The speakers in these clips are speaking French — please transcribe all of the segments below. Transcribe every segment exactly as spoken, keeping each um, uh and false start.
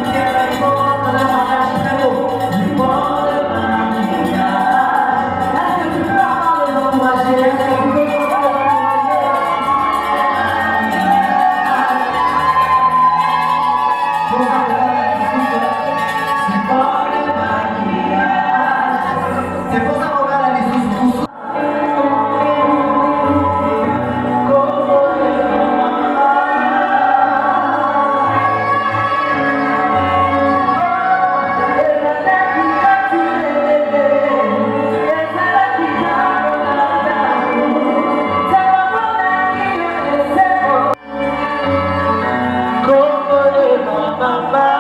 Mama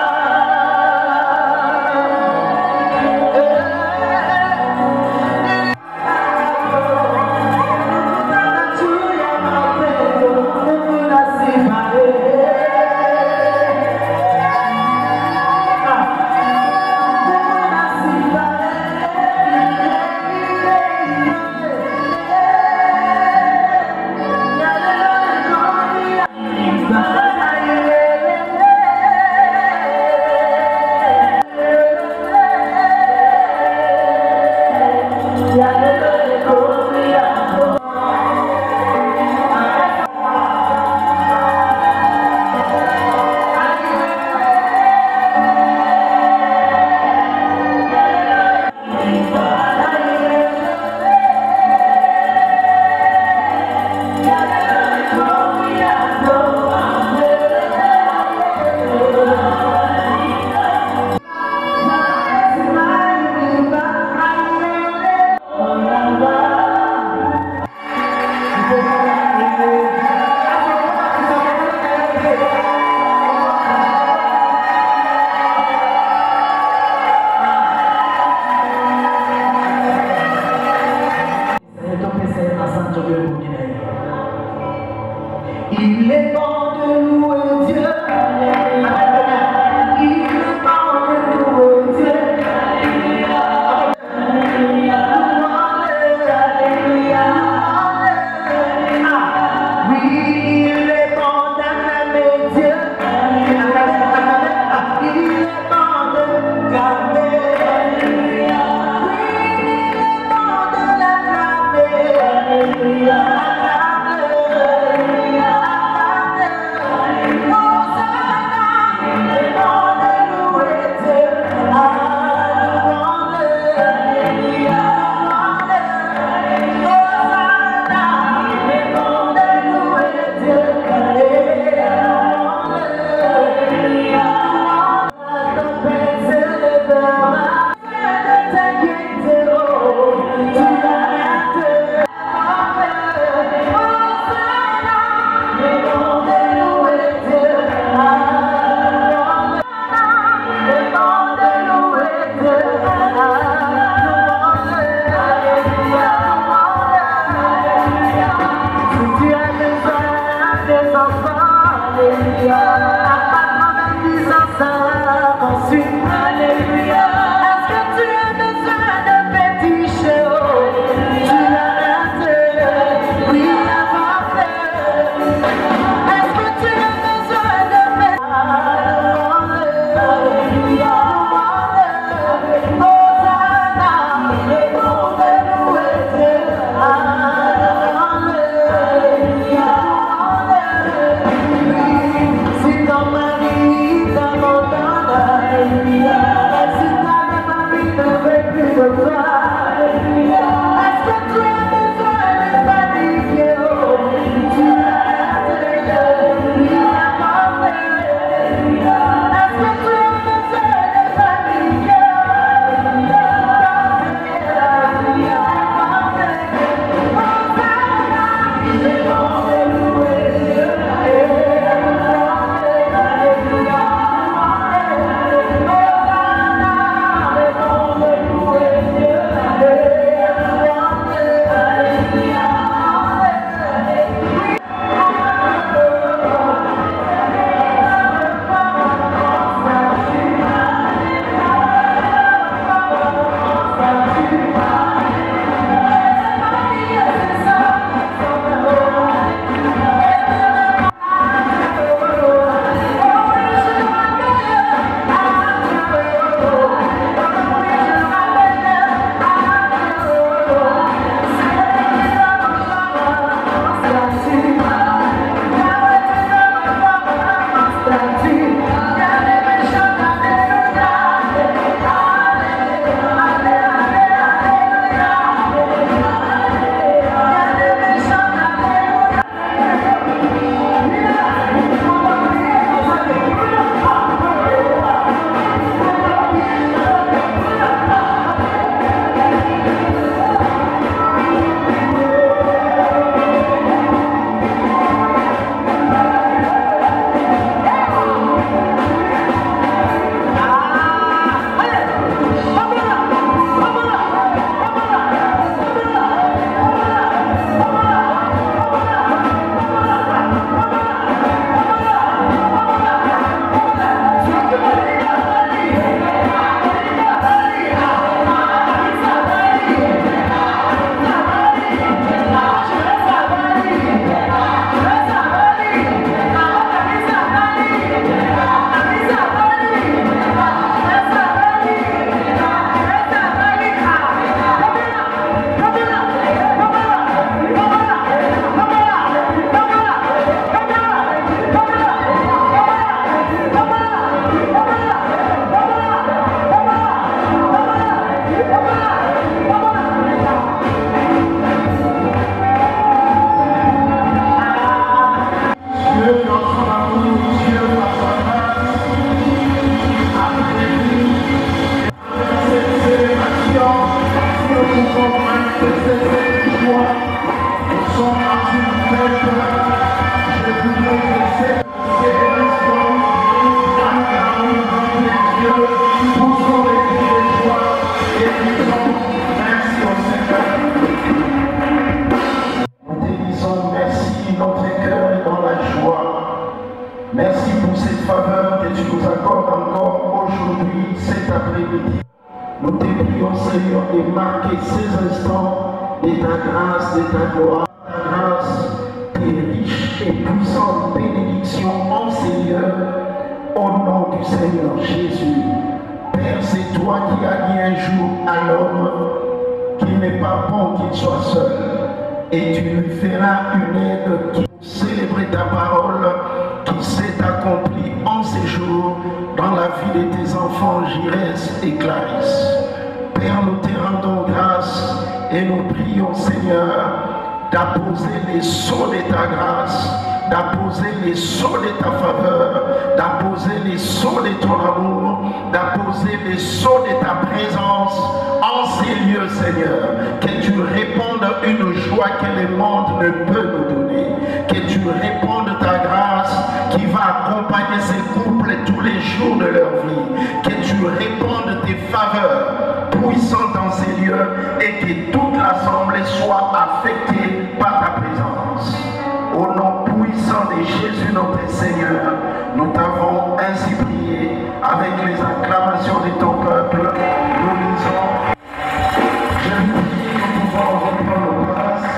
t'accorde encore aujourd'hui, cet après-midi. Nous te prions, Seigneur, de marquer ces instants de ta grâce, de ta gloire. Ta grâce, tes riches et puissantes bénédictions en Seigneur, au nom du Seigneur Jésus. Père, c'est toi qui as dit un jour à l'homme qu'il n'est pas bon qu'il soit seul. Et tu lui feras une aide qui célébrer ta parole qui s'est accomplie en ces jours dans la vie de tes enfants Girès et Clarisse. Père, nous te rendons grâce et nous prions, Seigneur, d'apposer les sceaux de ta grâce, d'apposer les sceaux de ta faveur, d'apposer les sceaux de ton amour, d'apposer les sceaux de ta présence en ces lieux, Seigneur. Que tu répandes une joie que le monde ne peut nous donner. Que tu répandes ta grâce qui va accompagner ces couples tous les jours de leur vie. Que tu répandes tes faveurs puissantes dans ces lieux et que toute l'assemblée soit affectée par ta présence. Au nom puissant de Jésus notre Seigneur, nous t'avons ainsi prié avec les acclamations de ton peuple. Nous disons, je vous prie que nous pouvons reprendre nos places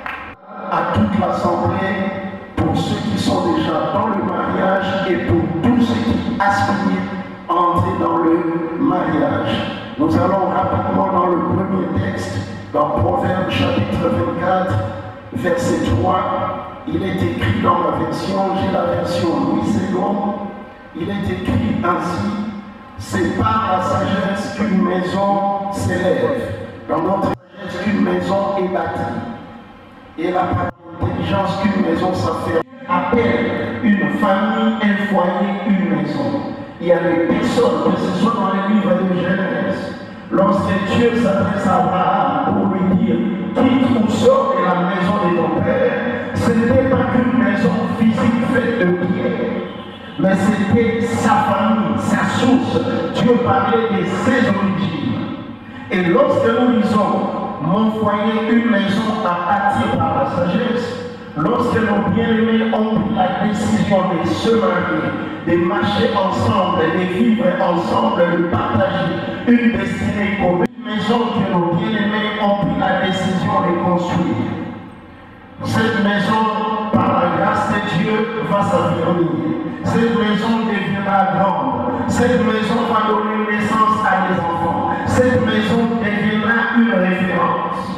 à toute l'assemblée, pour ceux qui sont déjà dans le mariage et pour tous ceux qui aspirent à entrer dans le mariage. Nous allons rapidement dans le premier texte, dans Proverbes chapitre vingt-quatre, verset trois. Il est écrit dans la version, j'ai la version Louis Segond, il est écrit ainsi: c'est par la sagesse qu'une maison s'élève, dans notre sagesse qu'une maison est bâtie, et la intelligence qu'une maison s'affermit. Appelle une famille, un foyer, une maison. Il y a des personnes, que ce soit dans les livres de Genèse, lorsque Dieu s'adresse à Abraham pour lui dire quitte ou sors de la maison de ton père, ce n'était pas qu'une maison physique faite de pierre, mais c'était sa famille, sa source. Dieu parlait de ses origines. Et lorsque nous lisons mon foyer, une maison à bâtir par la sagesse, lorsque nos bien-aimés ont pris la décision de se marier, de marcher ensemble, de vivre ensemble, de partager une destinée commune, une maison que nos bien-aimés ont pris la décision de construire. Cette maison, par la grâce de Dieu, va s'affermir. Cette maison deviendra grande. Cette maison va donner naissance à des enfants. Cette maison deviendra une référence.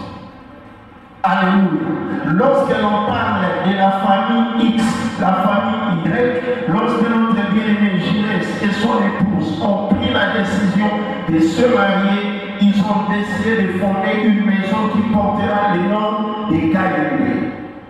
Alléluia. Lorsque l'on parle de la famille X, la famille Y, lorsque notre bien-aimé Girès et son épouse ont pris la décision de se marier, ils ont décidé de fonder une maison qui portera le nom de Galilée.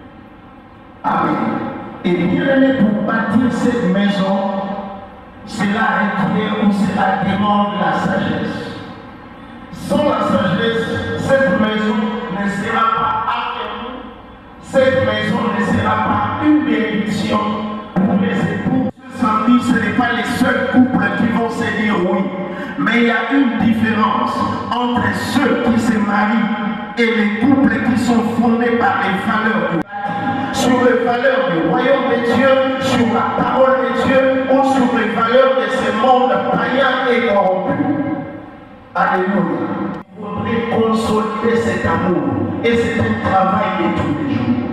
Amen. Et bien aimé, pour bâtir cette maison, cela requiert ou cela demande la sagesse. Sans la sagesse, cette maison ne sera pas affermie, cette maison ne sera pas une bénédiction pour les époux. Samedi, ce n'est pas les seuls couples qui vont se dire oui, mais il y a une différence entre ceux qui se marient et les couples qui sont fondés par les valeurs du sur les valeurs du royaume de Dieu, sur la parole de Dieu ou sur les valeurs de ce monde païen et corrompu. Alléluia. Il faudrait consolider cet amour et c'est un travail de tous les jours.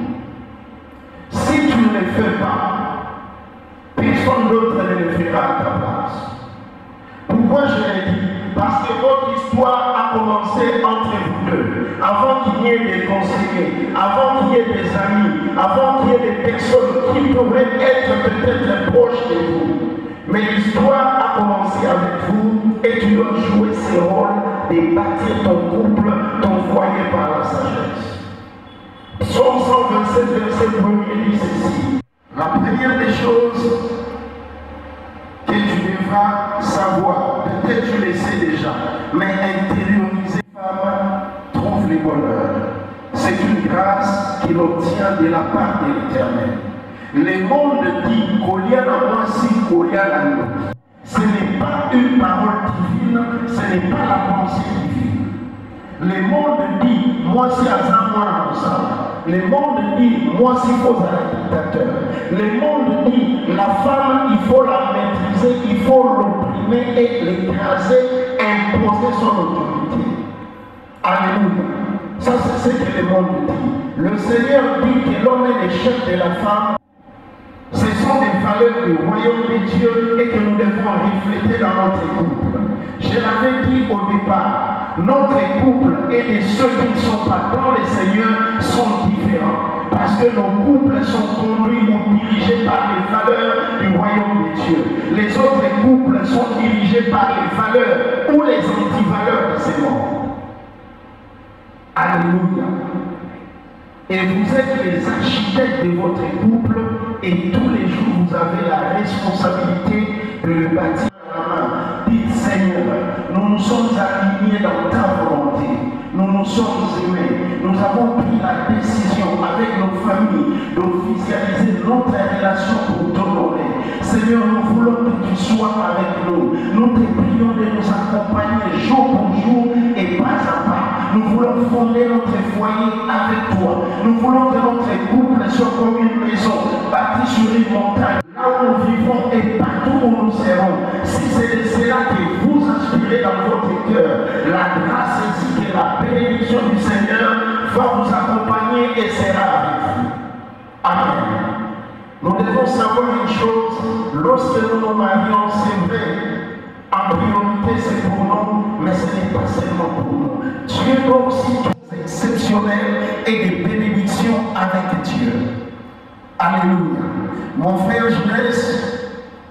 Si tu ne le fais pas, personne d'autre ne le fera à ta place. Pourquoi je l'ai dit? Parce que votre histoire a commencé entre vous deux. Avant qu'il y ait des conseillers, avant qu'il y ait des amis, avant qu'il y ait des personnes qui pourraient être peut-être proches de vous. Mais l'histoire a commencé avec vous et tu dois jouer ce rôle de bâtir ton couple, ton foyer par la sagesse. Psaume cent vingt-sept, verset premier dit ceci: la première des choses que tu devras savoir, peut-être tu le sais déjà, mais intérioriser femme trouve le bonheur. C'est une grâce qu'il obtient de la part de l'Éternel. Le monde dit Kolia na moi si Kolia na nous. Ce n'est pas une parole divine, ce n'est pas la pensée divine. Le monde dit moi si à moi le monde dit moi si faut un dictateur. Le monde dit la femme il faut la maîtriser. martyriser, il faut l'opprimer et l'écraser, imposer son autorité. Alléluia. Ça, c'est ce que le monde dit. Le Seigneur dit que l'homme est le chef de la femme. Ce sont des valeurs du royaume de Dieu et que nous devons refléter dans notre couple. Je l'avais dit au départ, notre couple et de ceux qui ne sont pas dans le Seigneur sont différents. Parce que nos couples sont conduits ou dirigés par les valeurs du royaume de Dieu. Les autres couples sont dirigés par les valeurs ou les antivaleurs de ce monde. Alléluia. Et vous êtes les architectes de votre couple et tous les jours vous avez la responsabilité de le bâtir à la main. Dites Seigneur, nous nous sommes alignés dans ta volonté. Nous nous sommes aimés. Nous avons pris la décision avec nos familles d'officialiser notre relation pour t'honorer. Seigneur, nous voulons que tu sois avec nous. Nous te prions de nous accompagner jour pour jour et pas à pas. Nous voulons fonder notre foyer avec toi. Nous voulons que notre couple soit comme une maison bâtie sur une montagne. Là où nous vivons et partout où nous serons. Si c'est de cela que vous inspirez dans votre cœur, la grâce ainsi que la bénédiction du Seigneur va vous accompagner et sera avec vous. Amen. Nous devons savoir une chose, lorsque nous nous marions, c'est vrai. En priorité, c'est pour nous, mais ce n'est pas seulement pour nous. Dieu doit aussi être exceptionnel et des bénédictions avec Dieu. Alléluia. Mon frère, je laisse.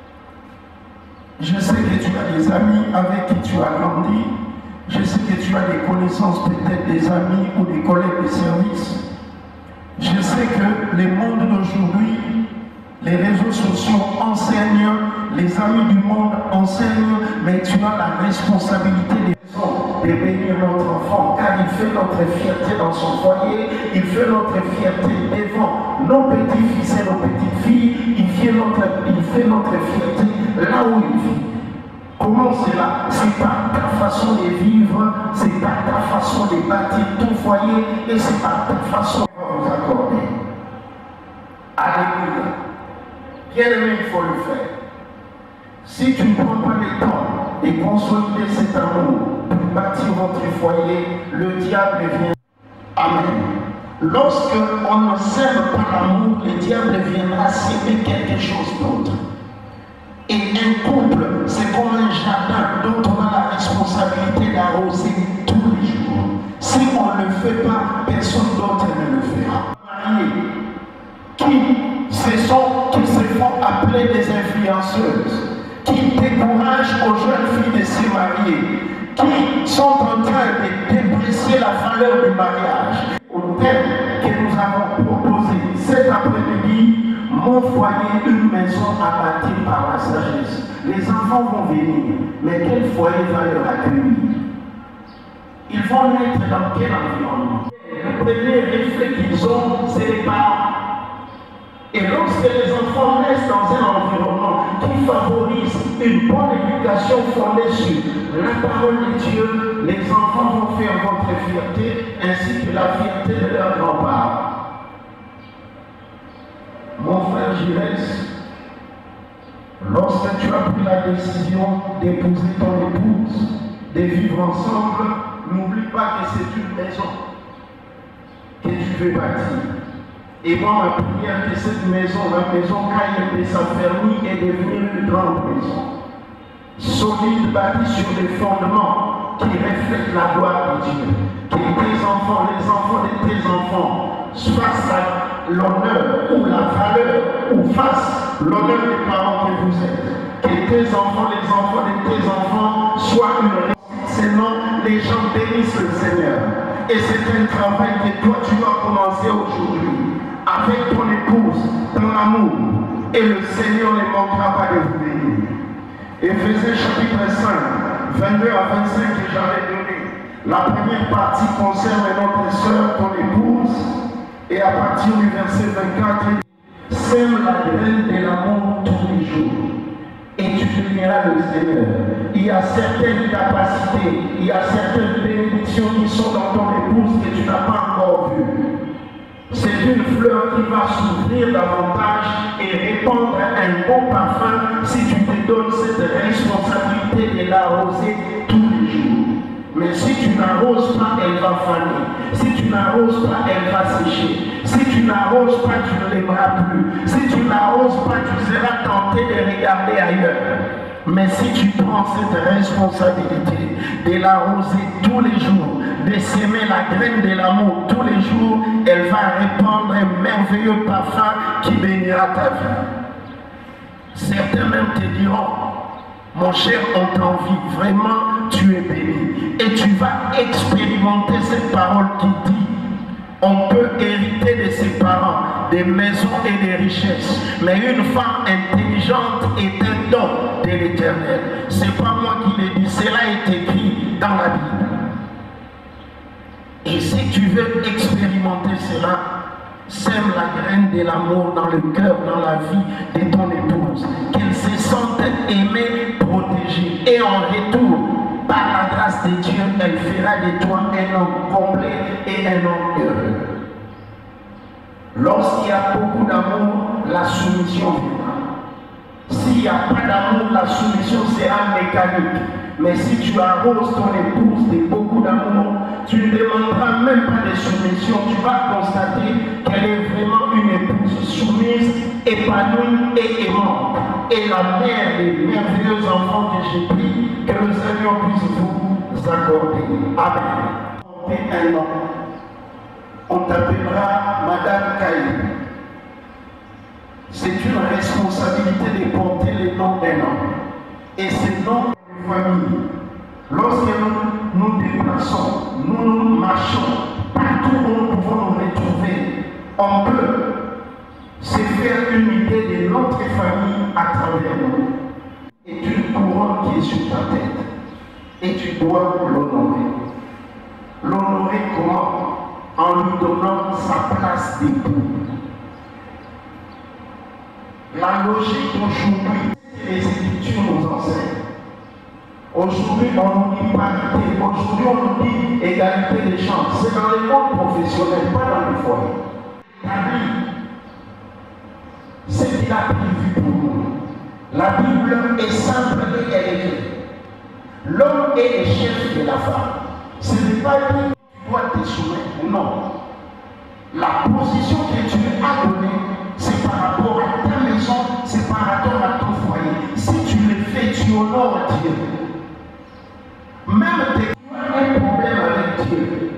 Je sais que tu as des amis avec qui tu as grandi. Je sais que tu as des connaissances, peut-être des amis ou des collègues de service. Je sais que le monde d'aujourd'hui, les réseaux sociaux enseignent, les amis du monde enseignent, mais tu as la responsabilité de bénir notre enfant, car il fait notre fierté dans son foyer, il fait notre fierté devant nos petits-fils et nos petites-filles, il fait notre, il fait notre fierté là où il vit. Comment c'est là? C'est par ta façon de vivre, c'est par ta façon de bâtir ton foyer et c'est par ta façon de vous accorder. Alléluia. Bien aimé, il faut le faire. Si tu ne prends pas le temps de consolider cet amour pour bâtir votre foyer, le diable vient. Amen. Lorsque on ne sème pas l'amour, le diable viendra s'aimer quelque chose d'autre. Et un couple, c'est comme un jardin dont on a la responsabilité d'arroser tous les jours. Si on ne le fait pas, personne d'autre ne le fera. Mariés qui se, sont, qui se font appeler des influenceuses, qui découragent aux jeunes filles de se marier, qui sont en train de déprécier la valeur du mariage. Au thème que nous avons proposé cet après-midi, mon foyer, une maison à bâtir par la sagesse. Les enfants vont venir, mais quel foyer va leur accueillir? Ils vont naître dans quel environnement? Le premier réflexe qu'ils ont, c'est les parents. Et lorsque les enfants naissent dans un environnement qui favorise une bonne éducation fondée sur la parole de Dieu, les enfants vont faire votre fierté ainsi que la fierté de leurs grands-parents. Mon frère Gilles, lorsque tu as pris la décision d'épouser ton épouse, de vivre ensemble, n'oublie pas que c'est une maison que tu veux bâtir. Et moi, ma prière, que cette maison, la maison Caïe de sa famille, est devenue une grande maison. Solide, bâtie sur des fondements qui reflètent la gloire de Dieu. Que tes enfants, les enfants de tes enfants, fassent l'honneur ou la valeur, ou fassent l'honneur des parents que vous êtes. Que tes enfants, les enfants de tes enfants, soient une réussite. Seulement, les gens bénissent le Seigneur. Et c'est un travail que toi, tu vas commencer aujourd'hui. Avec ton épouse, dans l'amour, et le Seigneur ne manquera pas de vous bénir. Éphésiens chapitre cinq, vingt-deux à vingt-cinq que j'avais donné. La première partie concerne notre soeur, ton épouse, et à partir du verset vingt-quatre, sème la graine de l'amour tous les jours, et tu béniras le Seigneur. Il y a certaines capacités, il y a certaines bénédictions qui sont dans ton épouse que tu n'as pas encore vues. C'est une fleur qui va s'ouvrir davantage et répandre un beau parfum si tu te donne cette responsabilité de l'arroser tous les jours. Mais si tu n'arroses pas, elle va faner. Si tu n'arroses pas, elle va sécher. Si tu n'arroses pas, tu ne l'aimeras plus. Si tu n'arroses pas, tu seras tenté de regarder ailleurs. Mais si tu prends cette responsabilité de l'arroser tous les jours, de s'aimer la graine de l'amour tous les jours, elle va répandre un merveilleux parfum qui bénira ta vie. Certains même te diront, mon cher, on t'envie, vraiment tu es béni. Et tu vas expérimenter cette parole qui dit, on peut hériter de ses parents des maisons et des richesses, mais une femme intelligente est un don de l'Éternel. C'est pas moi qui l'ai dit, cela est écrit dans la Bible. Et si tu veux expérimenter cela, sème la graine de l'amour dans le cœur, dans la vie de ton épouse, qu'elle se sente aimée, protégée, et en retour, par la grâce de Dieu, elle fera de toi un homme complet et un homme heureux. Lorsqu'il y a beaucoup d'amour, la soumission viendra. S'il n'y a pas d'amour, la soumission sera mécanique. Mais si tu arroses ton épouse de beaucoup d'amour, tu ne demanderas même pas de soumission. Tu vas constater qu'elle est vraiment une épouse soumise, épanouie et aimante. Et la mère des merveilleux enfants que j'ai pris, que le Seigneur puisse vous accorder. Amen. Un nom. On t'appellera Madame Caïn. C'est une responsabilité de porter le nom d'un homme. Et ce nom de famille, lorsque nous nous déplaçons, nous nous marchons, partout où nous pouvons nous retrouver, on peut se faire une idée de notre famille à travers nous. Et une couronne qui est sur ta tête. Et tu dois l'honorer. L'honorer comment? En lui donnant sa place d'époux. La logique d'aujourd'hui, les Écritures nous enseignent. Aujourd'hui, on nous dit parité. Aujourd'hui, on nous dit égalité des chances. C'est dans les mondes professionnels, pas dans les foyers. La Bible, c'est qu'il a prévu pour nous. La Bible est simple et elle est claire. L'homme est le chef de la femme. Ce n'est pas lui qui doit te soumettre. Non. La position que Dieu a donnée, c'est par rapport à ta maison, c'est par rapport à ton foyer. Si tu le fais, tu honores Dieu. Même tes tu as un problème avec Dieu.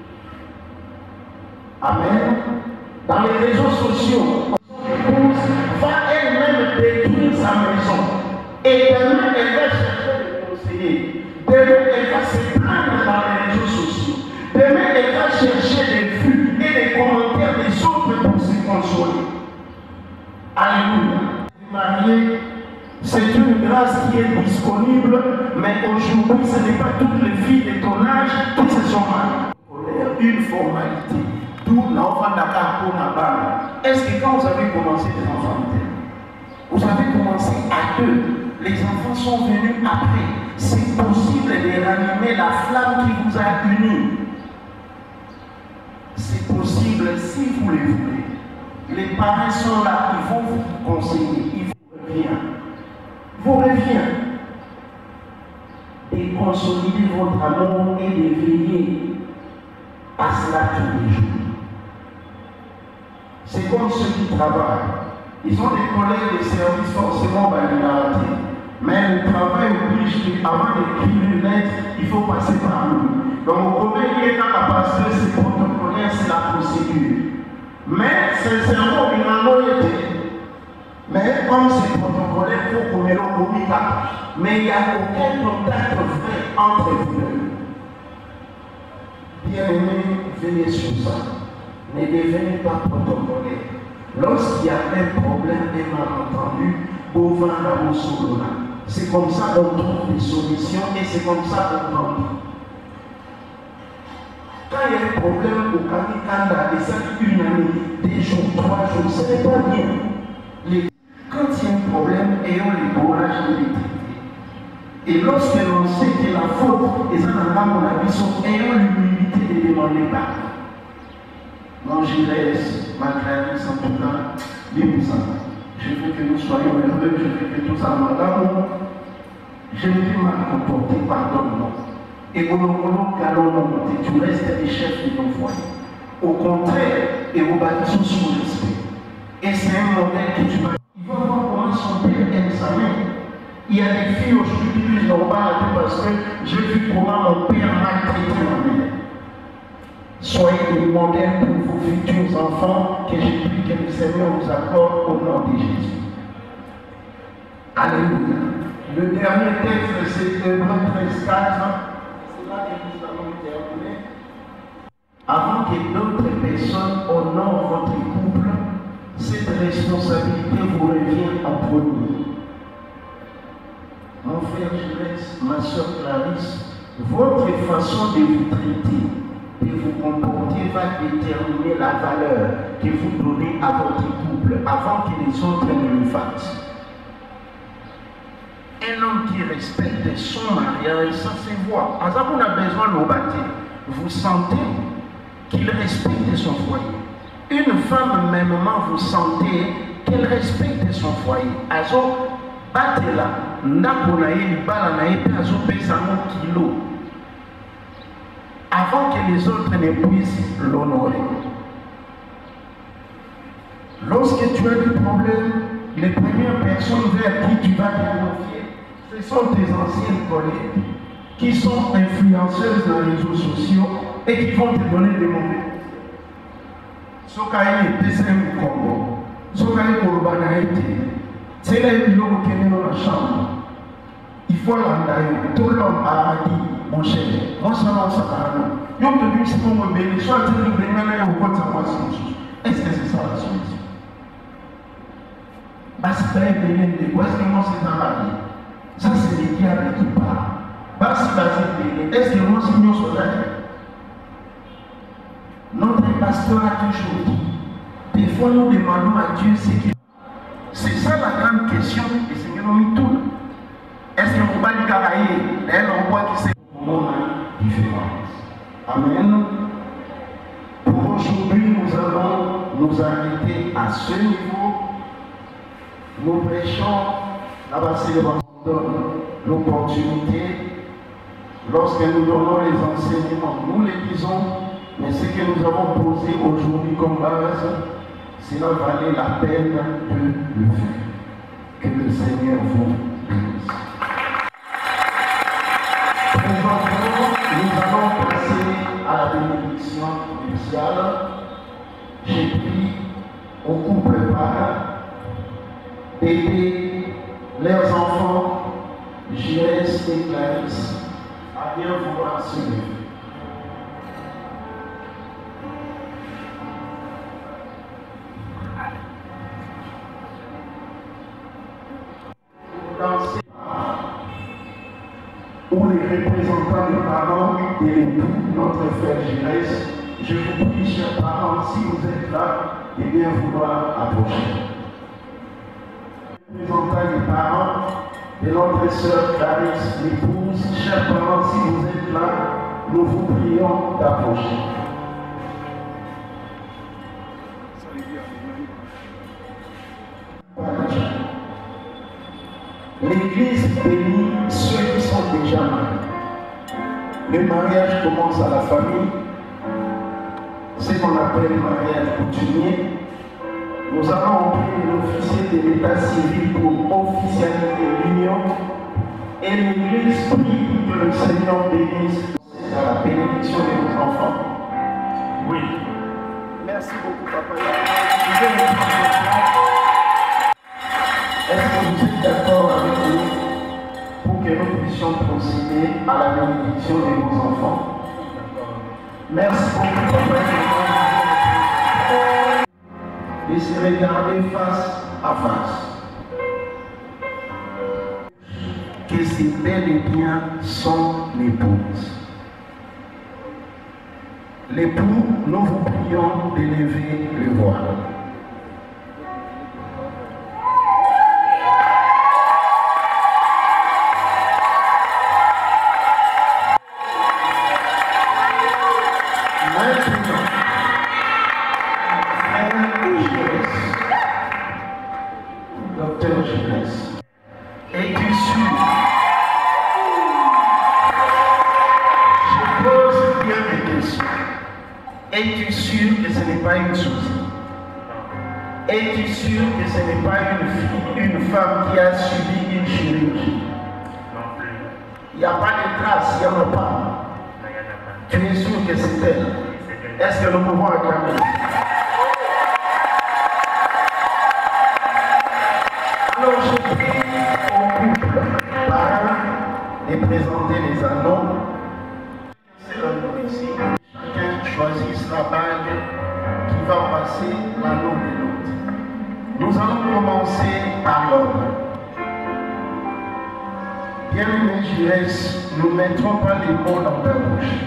Amen. Dans les réseaux sociaux, l'épouse va elle-même détruire sa maison. Et demain, elle va chercher le conseiller. Demain, elle va se plaindre dans les réseaux sociaux. Demain, elle va chercher des vues et des commentaires des autres pour se consoler. Alléluia. Marié, c'est une grâce qui est disponible, mais aujourd'hui, ce n'est pas toutes les filles de ton âge qui se sont mariées. Une formalité. D'où l'enfant Dakar pour la balle. Est-ce que quand vous avez commencé les enfants, vous avez commencé à deux, les enfants sont venus après. C'est possible de ranimer la flamme qui vous a unis. C'est possible si vous le voulez. Les parents sont là, ils vont vous conseiller, ils vous reviennent. Vous reviennent. Et consolider votre amour et de veiller à cela tous les jours. C'est comme ceux qui travaillent. Ils ont des collègues de service forcément validés. Mais le travail oblige qu'avant d'écrire une lettre, il faut passer par nous. Donc, au premier lieu, quand parce que c'est protocolaire, c'est la procédure. Mais, sincèrement, il en a été. Mais, comme c'est protocolaire, il faut qu'on ait le communicat. Mais il n'y a aucun contact vrai entre vous deux. Bien-aimés, veillez sur ça. Ne devenez pas protocolaire. Lorsqu'il y a un problème, un malentendu, Bovin la Mossolona. C'est comme ça qu'on trouve des solutions et c'est comme ça qu'on tente. Quand il y a un problème au Kamikanda et ça fait une année, des jours, trois jours, ce n'est pas bien. Les... Quand il y a un problème, ayons le courage de les traiter. Et lorsque l'on sait que la faute est dans mon avis, ayons l'humilité de demander pardon. Moi, je laisse ma créatrice en tout cas, les ça. Je veux que nous soyons heureux, je veux que nous allons l'amour. Je me suis mal comporté, pardonne-moi. Et au moment tu restes les chefs de ton foyer. Au contraire, et au bâtiment sous respect. Et c'est un modèle que tu vas. Il va voir comment son père aime sa mère. Il y a des filles aujourd'hui qui disent non pas parce que j'ai vu comment mon père m'a traité ma mère. Soyez des modèles pour vos futurs enfants que j'ai pris que le Seigneur vous accorde au nom de Jésus. Alléluia. Le dernier texte, c'est Hébreux treize quatre. C'est là que nous allons terminer. Avant que d'autres personnes honorent votre couple, cette responsabilité vous revient en premier. Mon frère Gilles, ma soeur Clarisse, votre façon de vous traiter, de vous comporter va déterminer la valeur que vous donnez à votre couple avant que les autres ne le fassent. Un homme qui respecte son mariage, ça se voit. En ça, on a besoin de le bâtir. Vous sentez qu'il respecte son foyer. Une femme, mêmement, vous sentez qu'elle respecte son foyer. Alors, battez-la. Avant que les autres ne puissent l'honorer. Lorsque tu as des problèmes, les premières personnes vers qui tu vas te confier, ce sont tes anciennes collègues qui sont influenceuses dans les réseaux sociaux et qui vont te donner des mauvais. Sokaye P-C-M Congo, Sokaye Korobanaïté, c'est là où nous sommes dans la chambre. Il faut l'endayer. Tout l'homme a dit, mon cher, moi ça va, ça va. Yo te dis, c'est pour me bénir, soit tu me bénis, mais au compte, ça va, c'est est-ce que c'est ça la solution? Parce que c'est béni de quoi? Est-ce que moi c'est dans la vie? Ça c'est le diable qui parle. Parce que c'est béni. Est-ce que moi c'est mieux sur la vie? Notre pasteur a toujours dit, des fois nous demandons à Dieu ce qu'il. C'est ça la grande question, et c'est que nous nous tout. Est-ce que vous parlez de Caraïe? Elle on voit que c'est un monde différent. Amen. Pour aujourd'hui, nous allons nous arrêter à ce niveau. Nous prêchons, la célébration donne l'opportunité. Lorsque nous donnons les enseignements, nous les disons, mais ce que nous avons posé aujourd'hui comme base, cela valait la peine de le faire. Que le Seigneur vous bénisse. Présentement, nous allons passer à la bénédiction initiale. J'ai pris au couple parents d'aider leurs enfants, Gilles et Clarisse, à bien vouloir se lever. Ou les représentants des parents de l'époux, notre frère Gilles, je vous prie, chers parents, si vous êtes là, de bien vouloir approcher. Représentant des parents de notre sœur Clarisse, l'épouse, chers parents, si vous êtes là, nous vous prions d'approcher. L'Église bénit ceux qui sont déjà mariés. Le mariage commence à la famille. C'est ce qu'on appelle le mariage coutumier. Nous allons prier l'officier de l'état civil pour officialiser l'union. Et l'Église prie que le Seigneur bénisse à la bénédiction de nos enfants. Oui. Merci beaucoup, papa. Est-ce que vous êtes d'accord avec nous pour que nous puissions procéder à la bénédiction de nos enfants? Merci beaucoup, papa. Et se regarder face à face. Que c'est bel et bien son épouse. L'époux, nous vous prions d'élever le voile. Es-tu sûr que ce n'est pas une Suzy? Es-tu sûr que ce n'est pas une fille, une femme qui a subi une chirurgie? Non plus. Il n'y a pas de traces, il n'y en a pas. Non, il n'y en a pas. Tu es sûr que c'est elle? C'est elle. Est-ce que nous pouvons acclamer? Alors je prie au couple parrain de présenter les anneaux. C'est l'anneau ici. Chacun choisit la bague qui va passer l'anneau de l'autre. Nous allons commencer par l'ordre. Bien-aimé Jires, nous ne mettrons pas les mots dans ta bouche.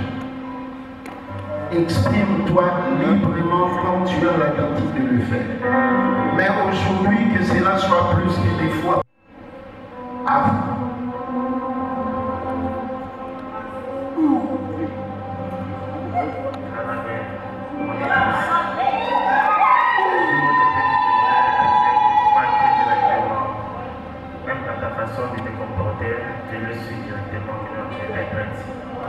Exprime-toi librement quand tu as l'habitude de le faire. Mais aujourd'hui, que cela soit plus que des fois avant. Même dans ta façon de te comporter, je le suis directement que notre Dieu est prêt.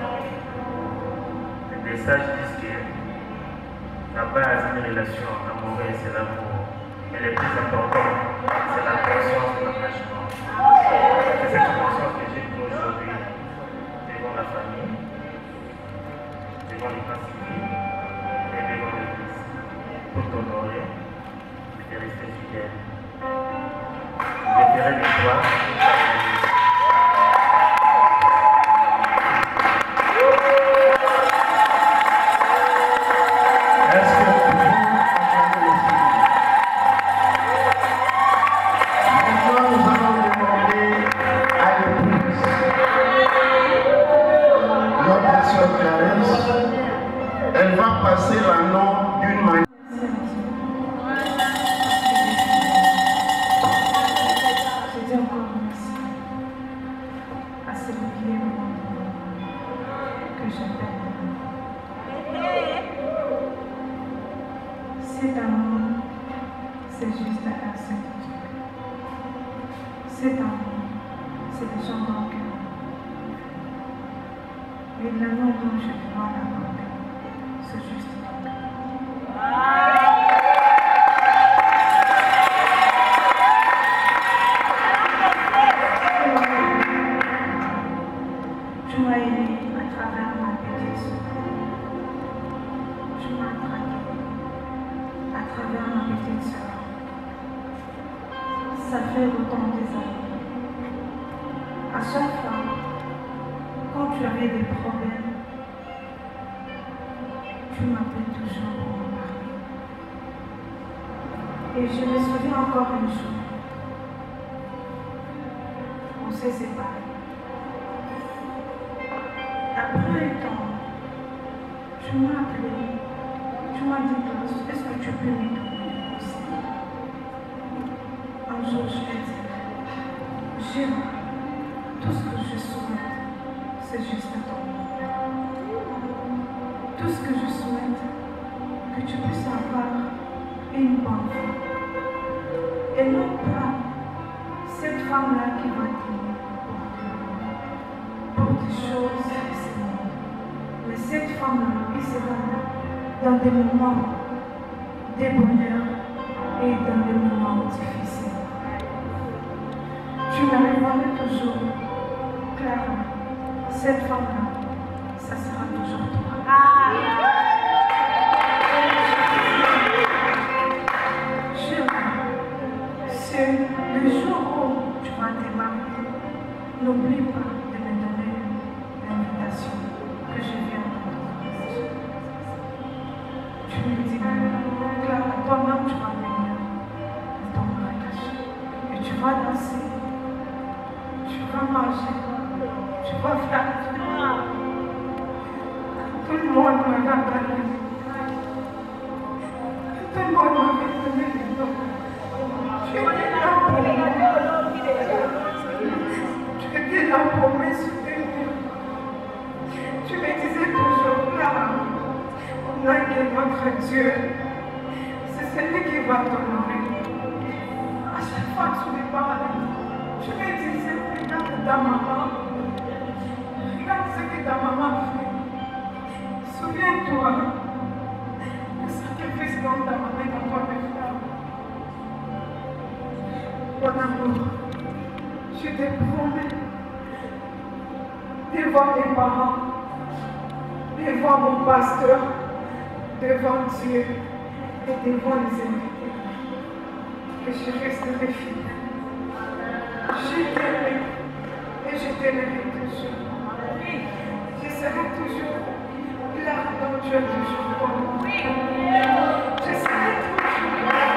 Les sages disent que la base d'une relation amoureuse, c'est l'amour. Et le plus important, c'est la conscience de l'engagement. C'est cette conscience que j'ai pris aujourd'hui devant la famille, devant les civils et devant l'Église, pour t'honorer et de rester fidèle. Je ferai de toi une femme. Elle va passer l'anneau d'une manière. Je dis encore merci à ce billet que j'appelle. Cet amour, c'est juste un certitude. Cet amour, c'est le chant dans le cœur. Et l'amour dont je dois l'apporter, c'est juste ton cœur. Tu m'as aimé à travers ma petite soeur. Tu m'as traqué à travers ma petite soeur. Ça fait autant des années. À chaque fois, quand tu avais des problèmes, tu m'appelais toujours pour me parler. Et je me souviens encore un jour. On s'est séparés. Après un temps, tu m'as appelé. Tu m'as dit, est-ce que tu peux me donner un conseil? Un jour, je t'ai dit, j'aime tout ce que je souhaite. C'est juste ton nom. Tout ce que je souhaite, que tu puisses avoir une bonne femme. Et non pas cette femme-là qui va t'aimer pour des choses de ce monde. Mais cette femme-là qui sera là dans des moments de bonheur et dans des moments difficiles. Tu me réponds toujours clairement. Cette femme-là, ça sera toujours toi. Ah. C'est le jour où tu vas te marier. N'oublie pas de me donner l'invitation que je viens de ton mariage. Tu me dis, Clara, toi-même tu vas venir à ton mariage. Et tu vas danser, tu vas manger. Tu vas faire tout le monde m'a regardé. Tout le monde m'a donné les noms. Tu étais là pour moi. Tu étais là pour me soutenir. Tu me disais toujours là, on a que notre Dieu. C'est celui qui va t'honorer. À chaque fois que tu me parlais, tu me disais, regarde ta maman. Regarde ce que ta maman fait. Souviens-toi mon amour, je te promets, devant mes parents, devant mon pasteur, devant Dieu et devant les invités, que je resterai fidèle. Je t'aimerai et je t'aimerai toujours. Je serai toujours là dont tu as toujours promis. Je serai toujours là.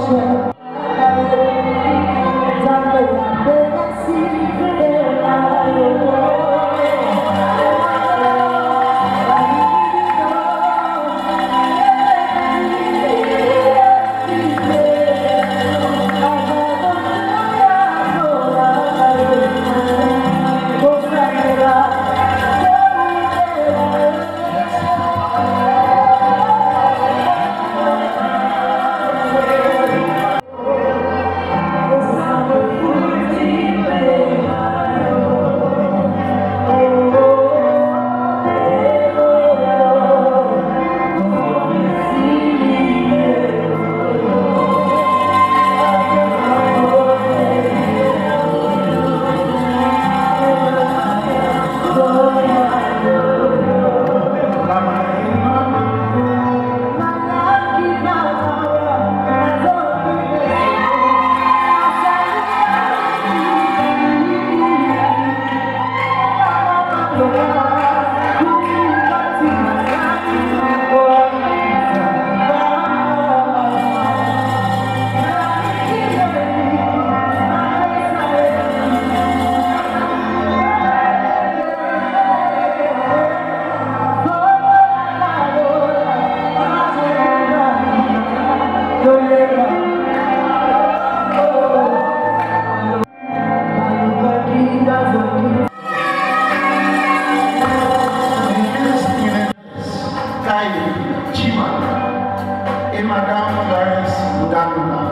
Et Madame Clarisse Ngangoula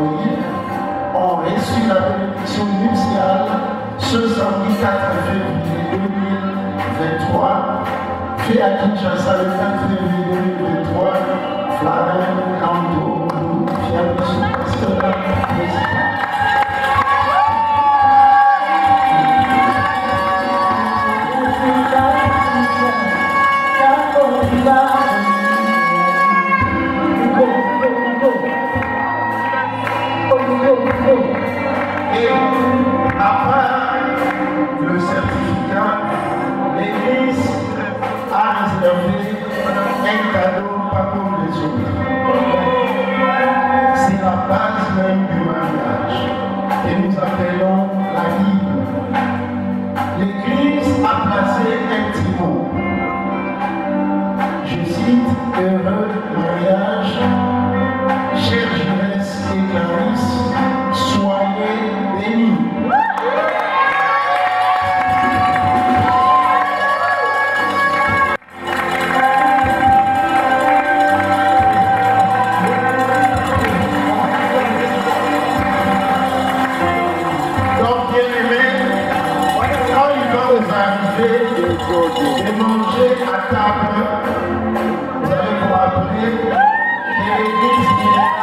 ont reçu la bénédiction nuptiale ce samedi quatre février deux mille vingt-trois, fait à Kinshasa le quatre février deux mille vingt-trois, Flavien Kanto, fier de son pasteur président. Et après le certificat, l'Église a réservé un cadeau pas comme les autres. C'est la base même du mariage que nous appelons la Bible. L'Église a placé un timon. Je cite: heureux mariage, chère jeunesse et Clarisse, soyez bénis. Donc, bien aimés, quand il va vous arriver de manger à table, vous allez vous rappeler que l'Église est là.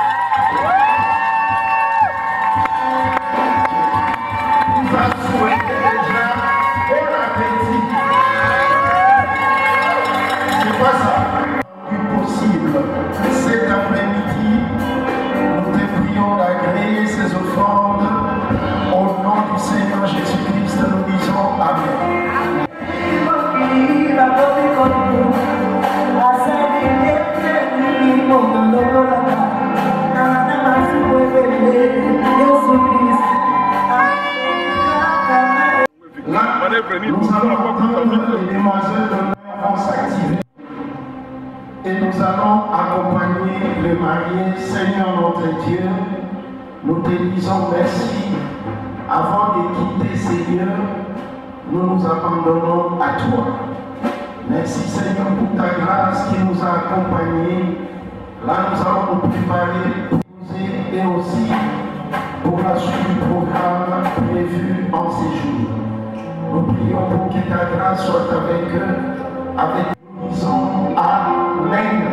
Souhaitez déjà bon appétit. C'est pas ça. Plus possible. Cet après-midi, nous te prions d'agréer ces offrandes. Au nom du Seigneur Jésus-Christ, nous disons Amen. Là, nous allons entendre les demoiselles d'honneur vont s'activer et nous allons accompagner le marié. Seigneur notre Dieu, nous te disons merci. Avant de quitter Seigneur, nous nous abandonnons à toi. Merci Seigneur pour ta grâce qui nous a accompagnés. Là, nous allons nous préparer pour poser et aussi pour la suite du programme prévu en séjour. Nous prions pour que ta grâce soit avec eux, avec nous disons Amen.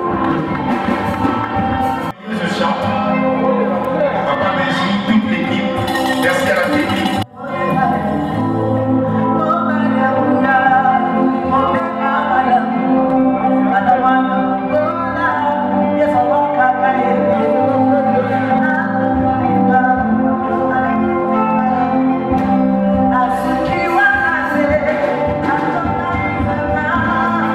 Je chante. Papa Béji, toute l'équipe, merci à la technique. I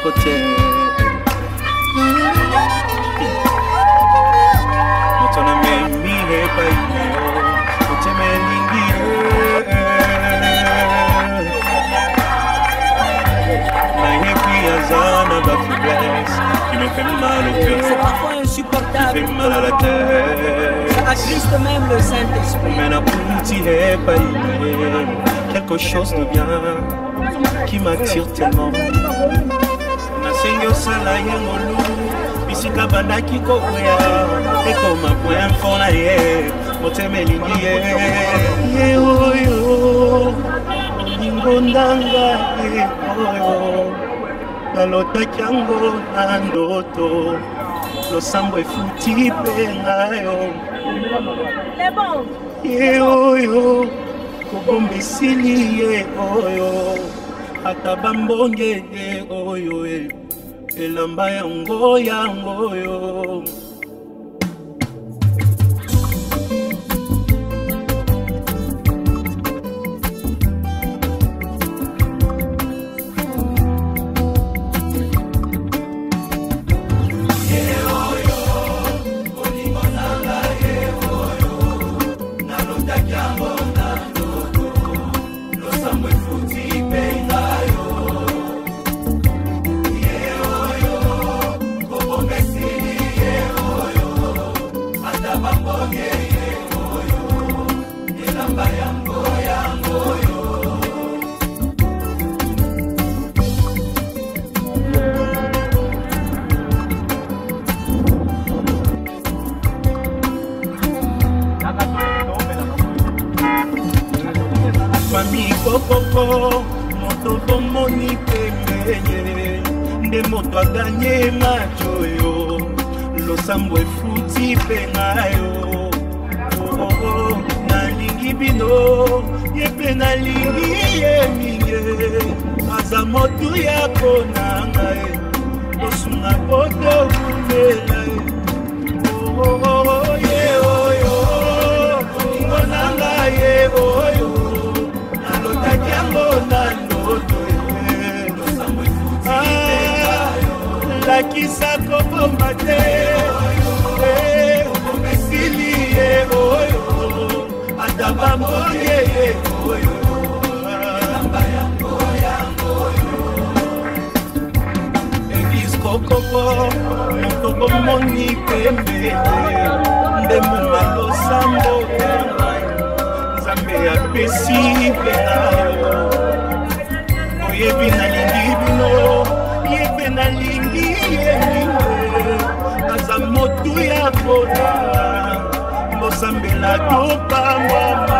côté. Motona memi hepa yo, côté melingi. Na hepi azana ba faiblesse, qui me fait mal au cœur. C'est parfois insupportable. Qui fait mal à la tête. Ça attriste même le Saint-Esprit. Mais na pouti hepa yo, quelque chose de bien qui m'attire tellement. Na sengo sala yengolu. Bisika bandaki kokwea ekoma kwemfona ye motemelingi ye ye oyo olingo ndanga ye oyo nalotaki yango na ndoto losambo efuti mpe ngayo ye oyo kobomba esili ye oyo ata bambonge ye oyo e elamba yango yango yo. Koko moto bomoni pembeye nde moto aganye macho yo losambo efuti pe ngayo oh, oh, oh. Nalingi bino yepe nalingi ye minge aza motu ya konanga e losunga poto kumela e oh, oh, oh, ye oyo olingo nanga ye oyo lakisa kobomba te esili ye oyo ata bambonge ye oyo eglise kokoko moto bomoni pembe nde moma losambo nzambe apesi penayo oyebi nalingi bino yepe nalingi yelinge aza motu ya kona mbosambela topambama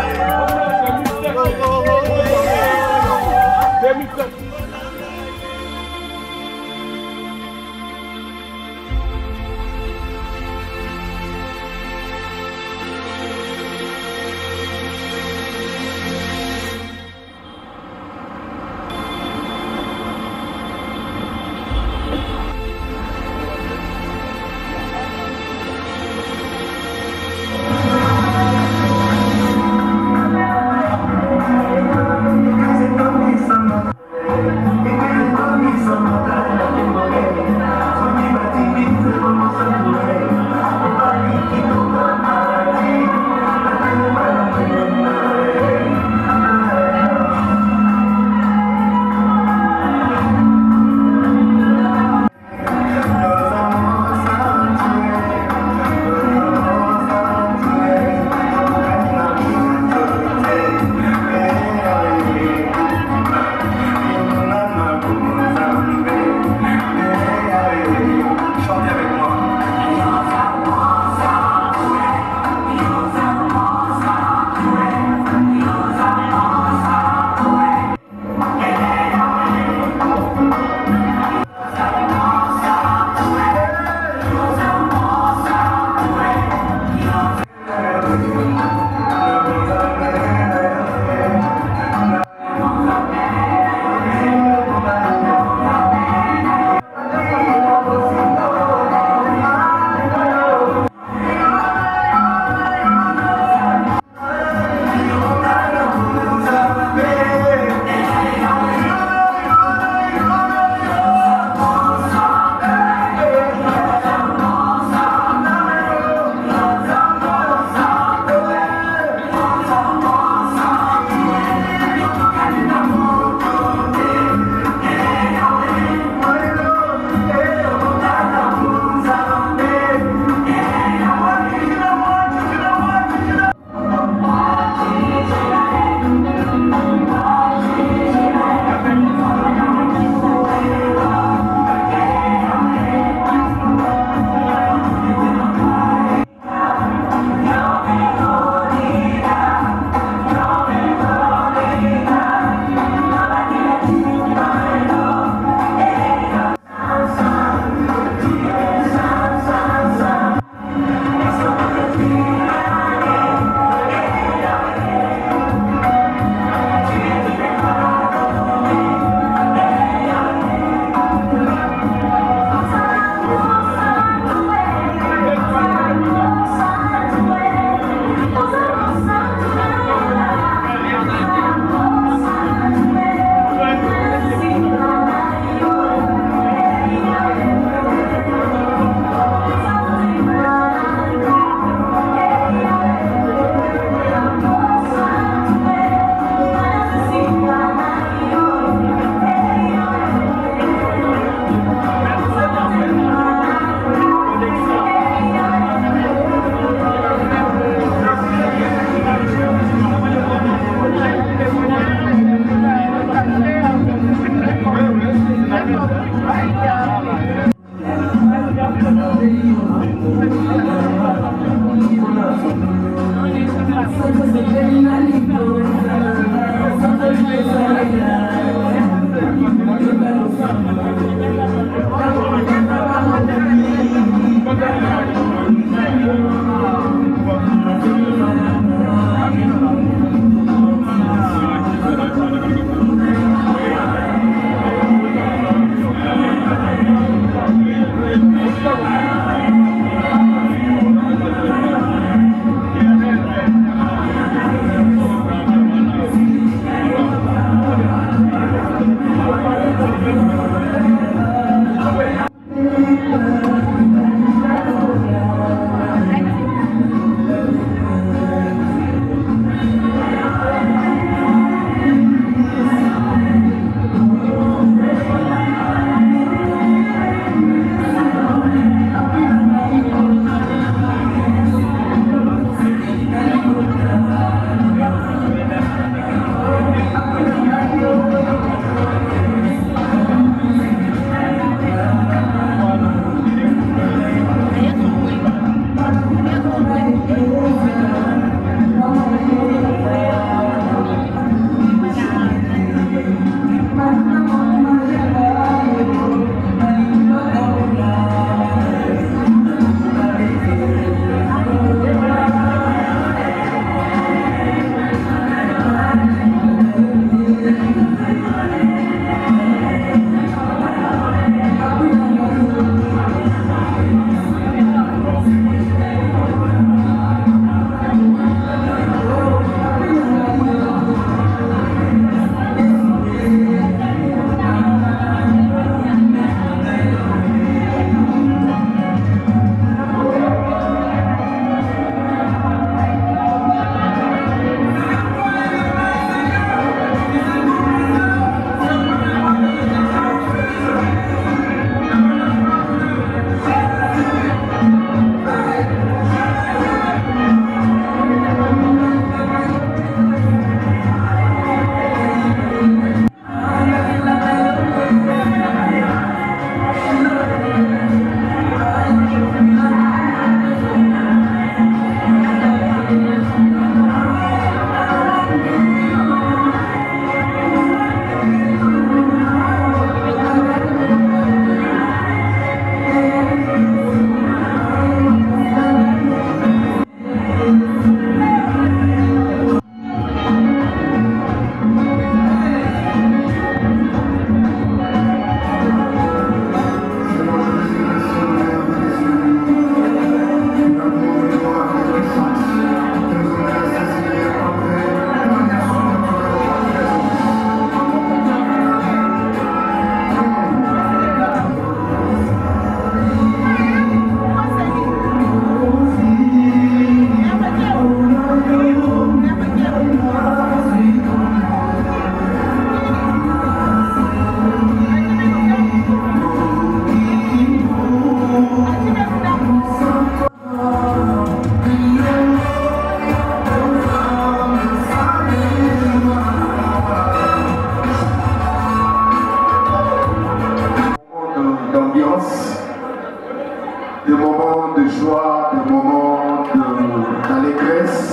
des moments de joie, des moments d'allégresse.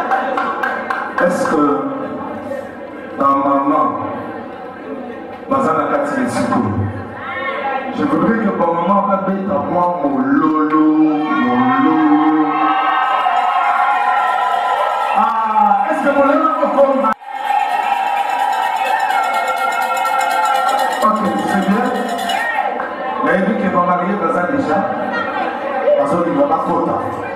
Est-ce que dans maman, je voudrais que par maman va mettre à moi mon lolo, mon lolo. Ah, est-ce que mon lolo encore ma... Ok, c'est bien. Mais vu que ma mariée va ça déjà, parce qu'il va pas faute.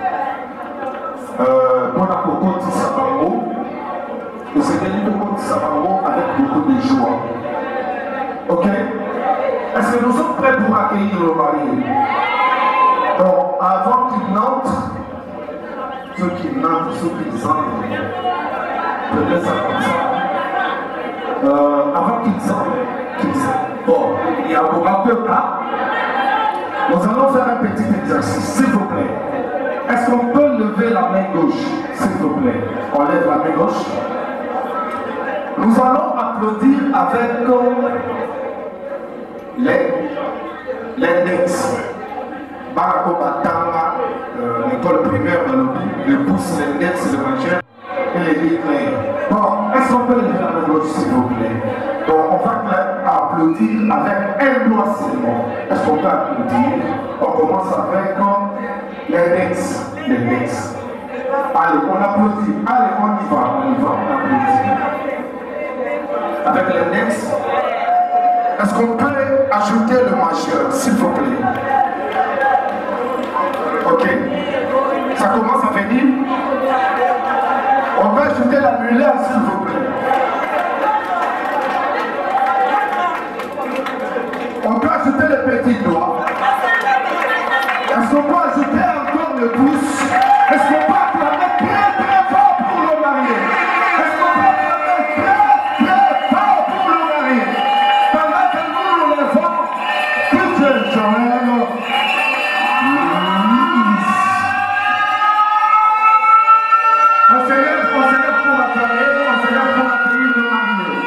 Pour la cocotte, ça va en haut. Et c'est des livres de ça va en haut avec beaucoup de joie. Ok? Est-ce que nous sommes prêts pour accueillir le mari? Donc, avant qu'il n'entre, ceux qui n'entrent, ceux qui entrent, peut-être ça comme ça. Euh, avant qu'ils entrent, qu'ils entrent. Bon, il y a un peu là. Nous allons faire un petit exercice, s'il vous plaît. Est-ce qu'on peut lever la main gauche, s'il vous plaît? On lève la main gauche. Nous allons applaudir avec les l'index. Barako Batanga, l'école primaire dans le but, le pouce, l'index, le machin. les clés. Bon, est-ce qu'on peut lever la main s'il vous plaît? Donc, on va applaudir avec un doigt seulement. Est-ce qu'on peut applaudir? On commence avec l'index. L'index. Allez, on applaudit. Allez, on y va. On y va, on applaudit. Avec l'index. Est-ce qu'on peut ajouter le majeur, s'il vous plaît? Ok. Ça commence à venir. On va ajouter l'annulaire, s'il vous plaît. On peut ajouter le petit doigt. Est-ce qu'on peut ajouter encore le pouce? Est-ce qu'on peut acclamer très très fort pour le marié? Est-ce qu'on peut acclamer très très fort pour le marié? Pendant que nous nous levons, tout est joyeux. On se lève, on se lève pour acclamer, on se lève pour accueillir le marié.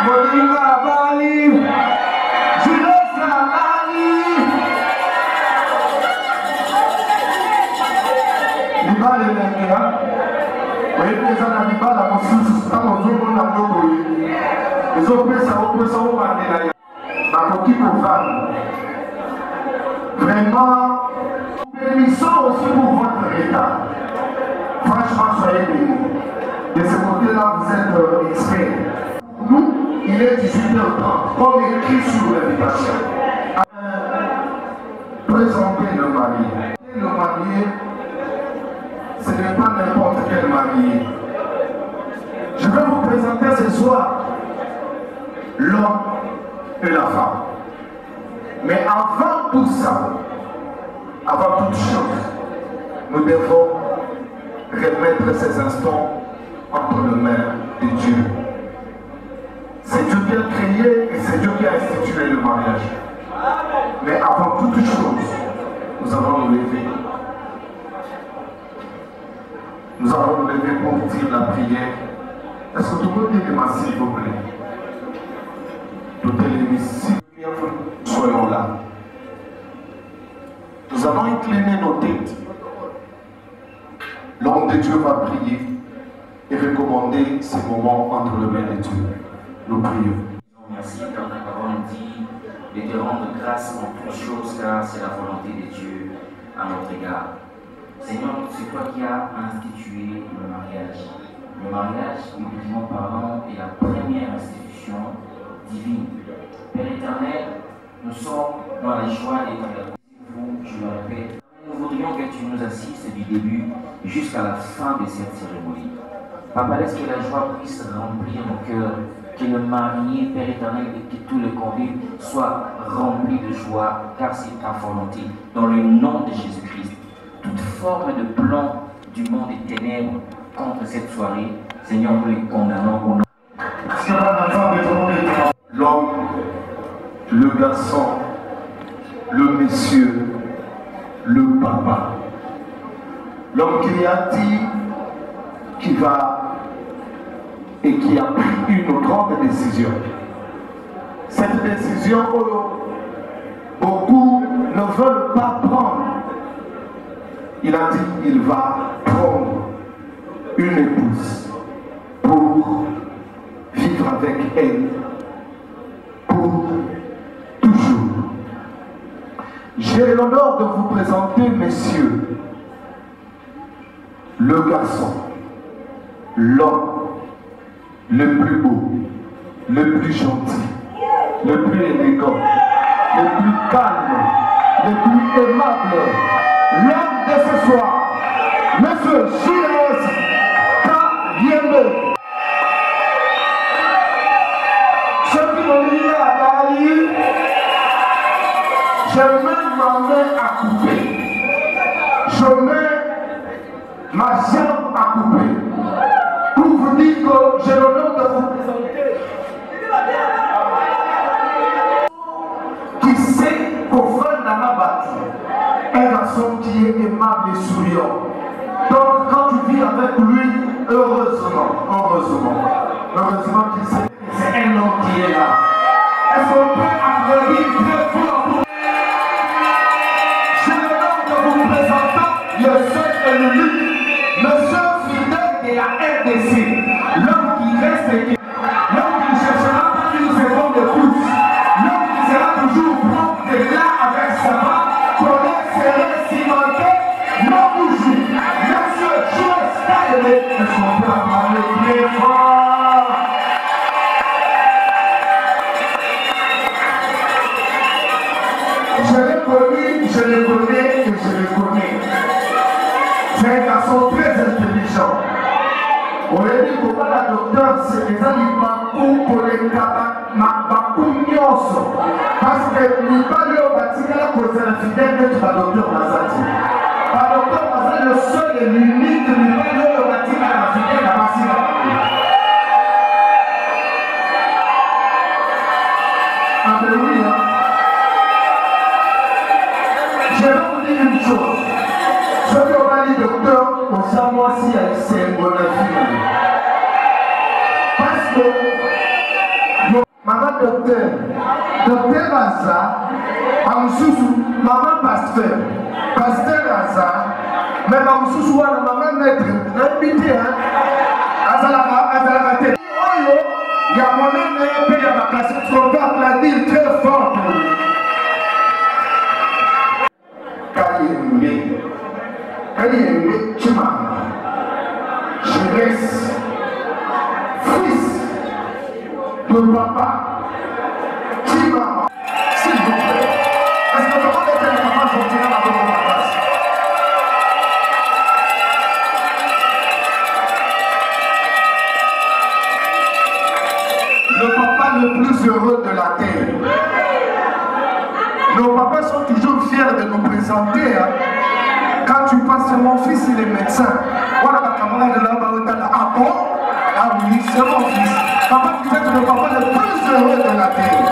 Moninga Bali, Jules Bali. Libala Lenga, oui, les gens Libala, mon fils, c'est un jour on a beaucoup. Les autres, ça va ça va aller là. Ma coquille pour femme. Vraiment, bénissons aussi pour votre état. Franchement, soyez bénis. De ce côté-là, vous êtes euh, experts. Nous, il est dix-huit heures trente, comme écrit sur l'invitation. Euh, présentez le marié. Le marié, ce n'est pas n'importe quel marié. Je vais vous présenter ce soir l'homme et la femme. Mais avant tout ça, avant toute chose, nous devons remettre ces instants entre les mains de Dieu. C'est Dieu qui a créé et c'est Dieu qui a institué le mariage. Mais avant toute chose, nous allons nous lever. Nous allons nous lever pour dire la prière. Est-ce que tout le monde dit que ma s'il vous plaît? Tout est l'hémicycle, soyons là. Nous allons incliner nos têtes. L'homme de Dieu va prier et recommander ces moments entre les mains de Dieu. Nous prions. Merci car ta parole dit de te rendre grâce en toutes choses car c'est la volonté de Dieu à notre égard. Seigneur, c'est toi qui as institué le mariage. Le mariage, bibliquement parlant, est la première institution divine. Père éternel, nous sommes dans la joie d'être avec vous, je le répète. Nous voudrions que tu nous assistes du début jusqu'à la fin de cette cérémonie. Papa, laisse que la joie puisse remplir nos cœurs, que le marié, Père éternel, et que tous les convives soient remplis de joie, car c'est ta volonté. Dans le nom de Jésus-Christ, toute forme de plan du monde des ténèbres contre cette soirée, Seigneur, nous les condamnons au nom. L'homme, le garçon, le monsieur, le papa. L'homme qui a dit qui va et qui a pris une grande décision. Cette décision, beaucoup ne veulent pas prendre. Il a dit qu'il va prendre une épouse pour vivre avec elle pour toujours. J'ai l'honneur de vous présenter, messieurs, le garçon, l'homme le plus beau, le plus gentil, le plus élégant, le plus calme, le plus aimable, l'homme de ce soir, monsieur Jules Kayembe. Ceux qui m'ont mis à Bali, je mets ma main à couper, je mets ma jambe à couper. Pour vous dire que j'ai l'honneur de vous présenter qui sait qu'au fond d'un abattu, un garçon qui est aimable et souriant. Donc quand tu vis avec lui, heureusement, heureusement, heureusement qu'il sait que c'est un homme qui est là. Est-ce qu'on peut applaudir très fort pour j'ai l'honneur de vous présenter le seul et l'unique, monsieur fidèle de la R D C, l'homme qui reste et qui, l'homme qui ne cherchera pas une seconde de plus, l'homme qui sera toujours propre de là avec sa femme, collègue serré, cimenté, non bougé. Monsieur Jules Kayembe, est-ce qu'on peut parler très fort? Je l'ai connu, je le connais et je le connais. C'est un garçon très intelligent. On a dit que la docteur, c'est les animaux pour les capacunyos. Parce que nous parlons de la cause de la fidèle de la docteur Mazati. La docteur Mazati, le seul et l'unique, nous parlons de la fidèle à Massina. Alléluia. Je vais vous dire une chose. Ce qu'on va dire, docteur, au Samoa-ci, c'est un bon affaire. Parce que le docteur. Docteur Aza, Amoussou, maman pasteur. Pasteur Aza, mais Amoussou, maman maître. N'habitez, hein. Azalaka, Azalaka, il y a mon nom, il y a ma place, on peut applaudir très fort pour lui. Kayembe, Kayembe, Chima, Jérès, fils de papa, Chima, s'il vous plaît. Est-ce que comment était le papa sortira la bonne place? Le papa le plus heureux de la terre. Nos papas sont toujours fiers de nous présenter. Hein. Quand tu passes, mon fils, il est médecin. Voilà ma camarade de là-bas. Ah bon? Ah oui, c'est mon fils. Papa, vous êtes le papa le plus heureux de la terre.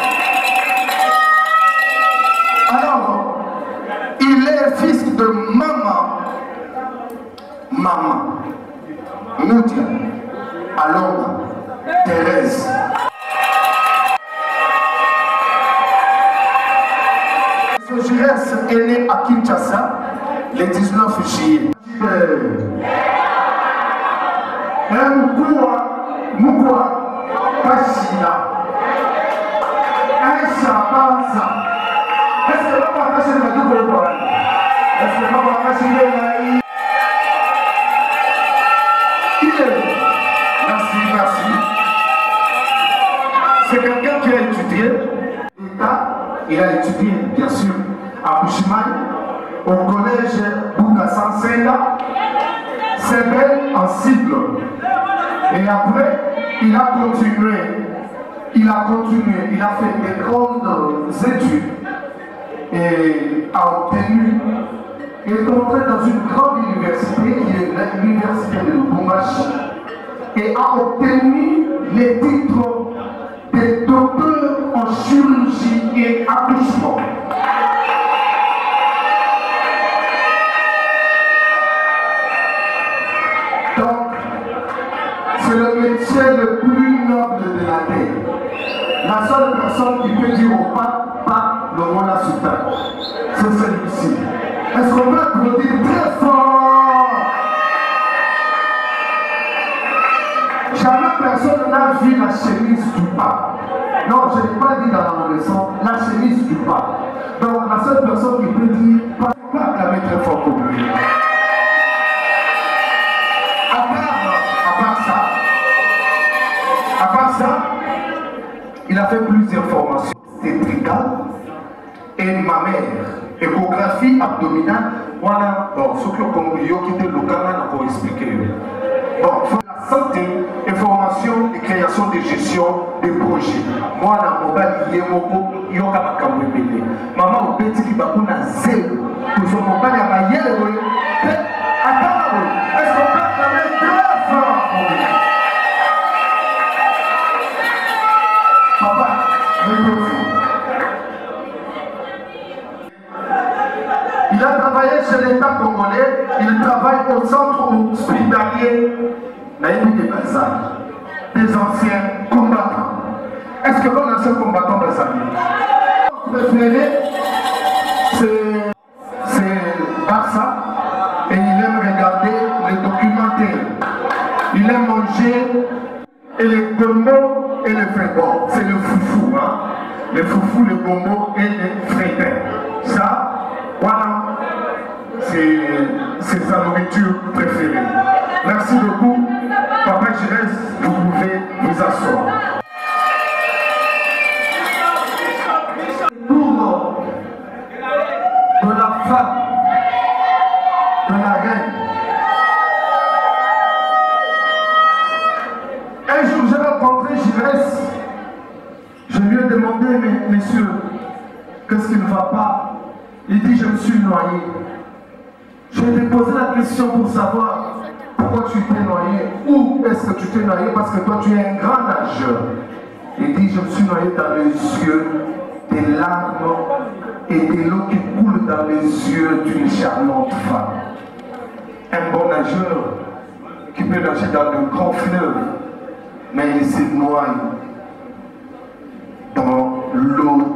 Alors, il est fils de maman. Maman. Noudia. Alonga. Thérèse. Jérès est né à Kinshasa le dix-neuf juillet. Mkoua, Mkoua, Kashina, Aïcha, est-ce que l'on va cacher le double bol? Est-ce que l'on va cacher le maïs? Il est. Merci, merci. C'est quelqu'un qui a étudié l'État. Il a étudié, bien sûr, à Bushman, au collège Bougassan Senga, Sebel en cible. Et après, il a continué, il a continué, il a fait des grandes études et a obtenu, il est entré dans une grande université, qui est l'université de Lubumbashi, et a obtenu les titres de docteur en chirurgie et accouchement. Donc, c'est le métier le plus noble de la terre. La seule personne qui peut dire au pape, pape, le Mola Sultan, c'est celui-ci. Est-ce qu'on peut applaudir très fort? Jamais personne n'a vu la chemise du pape. Non, je n'ai pas dit dans la leçon, la chemise du pape. Donc la seule personne qui peut dire, pas acclamer très fort pour lui. À part, à part ça, à part ça, il a fait plusieurs formations obstétricales et ma mère, échographie abdominale. Voilà, bon, ce que comme qui était le canal pour expliquer. Bon, la santé et formation et création de gestion des projets. Moi, dans mon bal, il y a beaucoup, il y a un peu maman, au petit qui va pour la zéro. Pour son mon bal, il y a un yélo. Attends, est-ce qu'on peut acclamer très fort pour lui? Papa, microphone. Il a travaillé chez l'État congolais, il travaille au centre hospitalier Naïmi de Bazar, des anciens combattants. Est-ce que l'on ancien combattant Bazar? Mon préféré, c'est Barça, et il aime regarder les documentaires. Il aime manger et les gombo et les frébons. C'est le foufou, hein? Les foufous, les gombo et les frébons. Ça, voilà, c'est sa nourriture préférée. Merci beaucoup. Papa Jérès, vous pouvez vous asseoir. Tour de la femme, de la reine. Un jour, j'ai rencontré Jérès. Je lui ai demandé, mais messieurs, qu'est-ce qui ne va pas? Il dit, je me suis noyé. Je lui ai posé la question pour savoir pourquoi tu t'es noyé. Où est-ce que tu t'es noyé? Parce que toi, tu es un grand nageur. Il dit, je me suis noyé dans les yeux des larmes et de l'eau qui coule dans les yeux d'une charmante femme. Un bon nageur qui peut nager dans de grands fleuves, mais il se noie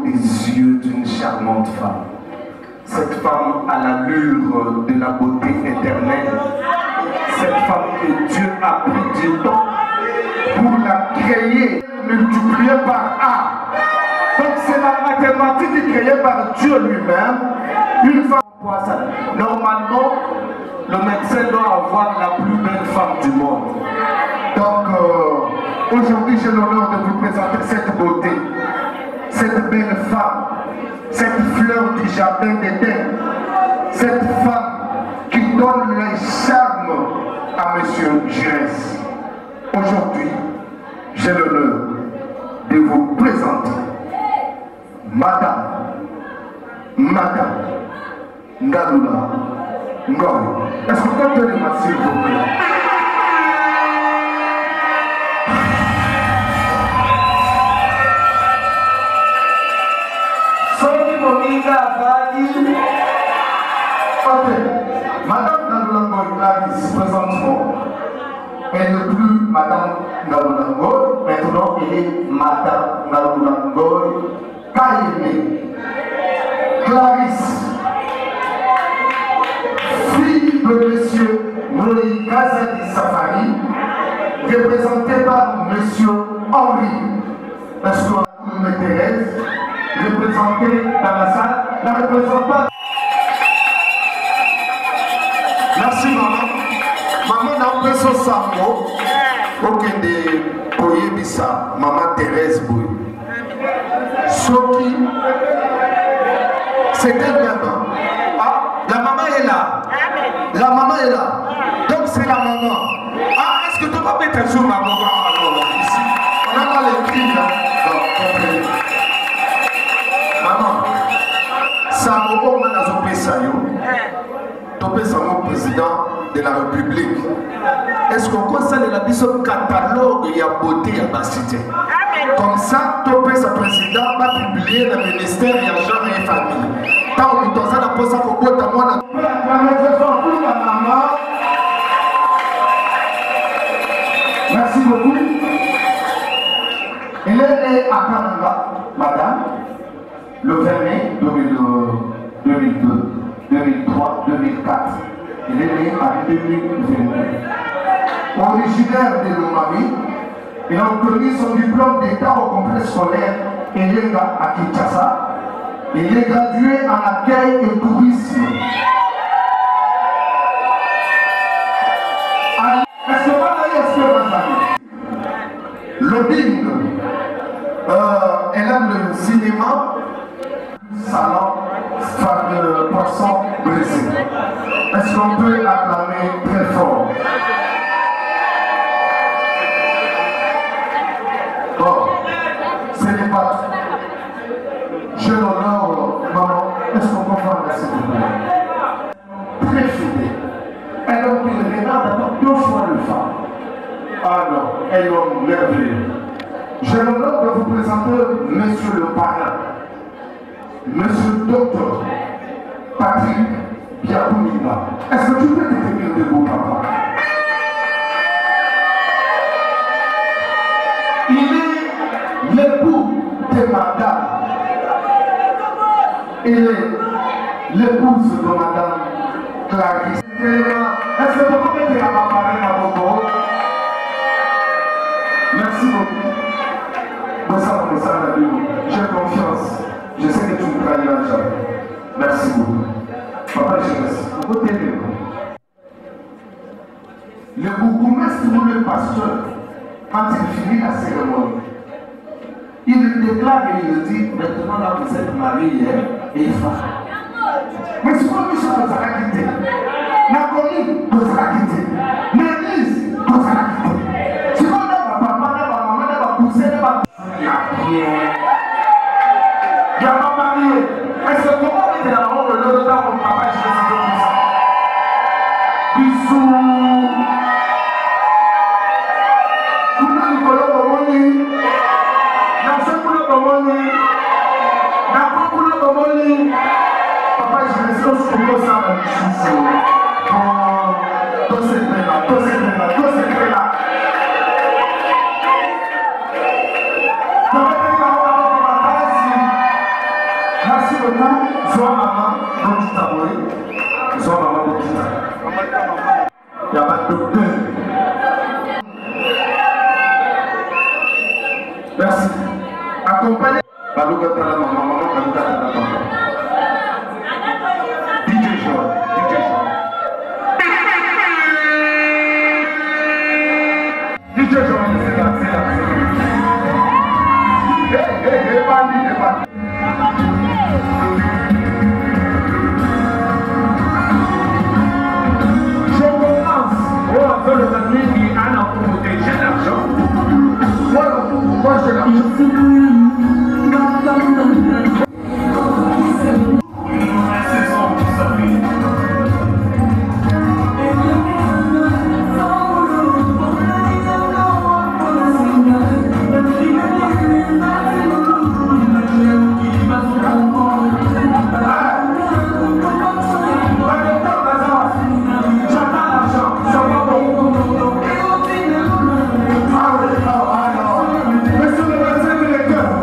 les yeux d'une charmante femme. Cette femme à l'allure de la beauté éternelle. Cette femme que Dieu a pris du temps pour la créer, multipliée par A. Donc c'est la mathématique créée par Dieu lui-même. Une femme poissonne. Normalement, le médecin doit avoir la plus belle femme du monde. Donc euh, aujourd'hui j'ai l'honneur de vous présenter cette beauté, cette belle femme, cette fleur du jardin d'Éden, cette femme qui donne les charmes à M. Giresse. Aujourd'hui, j'ai l'honneur de vous présenter Madame, Madame Ngalula Ngoy. Est-ce que vous pouvez le remercier, s'il vous plaît? Ok, Madame Ngalula Ngoy Clarisse, présentement, elle n'est plus Madame Ngalula Ngoy, maintenant elle est Madame Ngalula Ngoy Kayeme. Clarisse, fille de monsieur Moïse Kazadi Safari, représentée par monsieur Henri. Est-ce que vous me Thérèse, représentée dans la salle, la représentante. Merci maman. Maman n'a pas son sambo. Aucun des Koyebisa, maman Thérèse Bouy. Soki, c'est elle-même. Ah, la maman est là. La maman est là. Donc c'est la maman. Ah, est-ce que tu vas mettre sur ma maman alors ici? On n'a pas l'écrit là. Non, comprenez. Maman, ça m'a dit que ça le président de la République. Est-ce qu'on conseille la mission catalogue et la beauté à la cité? Comme ça, Topé, sa président, va publier le ministère de genre et famille. Tant que tu as la pose à propos de moi, merci beaucoup. Elle est née à Kananga, madame, le vingt mai deux mille deux, deux mille trois, deux mille quatre. Elle est née en deux mille vingt. Originaire de Lomami, il a obtenu son diplôme d'État au complexe scolaire Elenga à Kinshasa. Il est gradué en accueil et tourisme. Est-ce que vous avez Lobbying, euh, elle aime le cinéma, salon, euh, poisson brisé. Est-ce qu'on peut acclamer très fort? Bon, ce n'est pas tout. J'ai l'honneur, maman, est-ce qu'on peut faire la s'il vous plaît? Très fidèle. Elle a une regarde d'abord deux fois le femme. Ah non, elle est merveilleux. J'ai l'honneur de vous présenter monsieur le parrain, monsieur le docteur Patrick Biakoumina. Est-ce que tu peux te tenir debout, papa? Il est l'époux de madame. Il est l'épouse de madame Clarisse. Est-ce que vous pouvez dire à ma parraine à Bobo? Merci beaucoup. J'ai confiance. Je sais que tu me trahiras jamais. Merci beaucoup. Papa, je reste. Le bourgmestre ou le pasteur, quand il finit la cérémonie, il déclare et il dit, maintenant là vous êtes mariés et femme. Mais c'est pas que ça va quitter. La commune doit la quitter. L'église doit la quitter. Si on a papa, maman, maman, maman, pousser, maman. Il n'y a pas marié. Est-ce que comment on était là-haut le long de temps mon papa je suis comme ça? Bisous. Kuna Nicolas Bomoni. Nancy Kuna Bomoni. Nako Kuna Bomoni. Papa je suis comme ça dans le chou. Oh, tout c'est fait là, tout c'est fait là, tout c'est fait là. Merci. Accompagnez. Balouka Tala Maman, Maman, Balouka Tala Maman. D J Jean, D J Jean. D J Jean, c'est là, c'est là, c'est là. Hé, hé, hé, Bandi, hé, Bandi. Je commence. Oh, avec le ami qui a la promoté, j'ai l'argent. Moi, moi, j'ai l'argent. Monsieur le médecin directeur,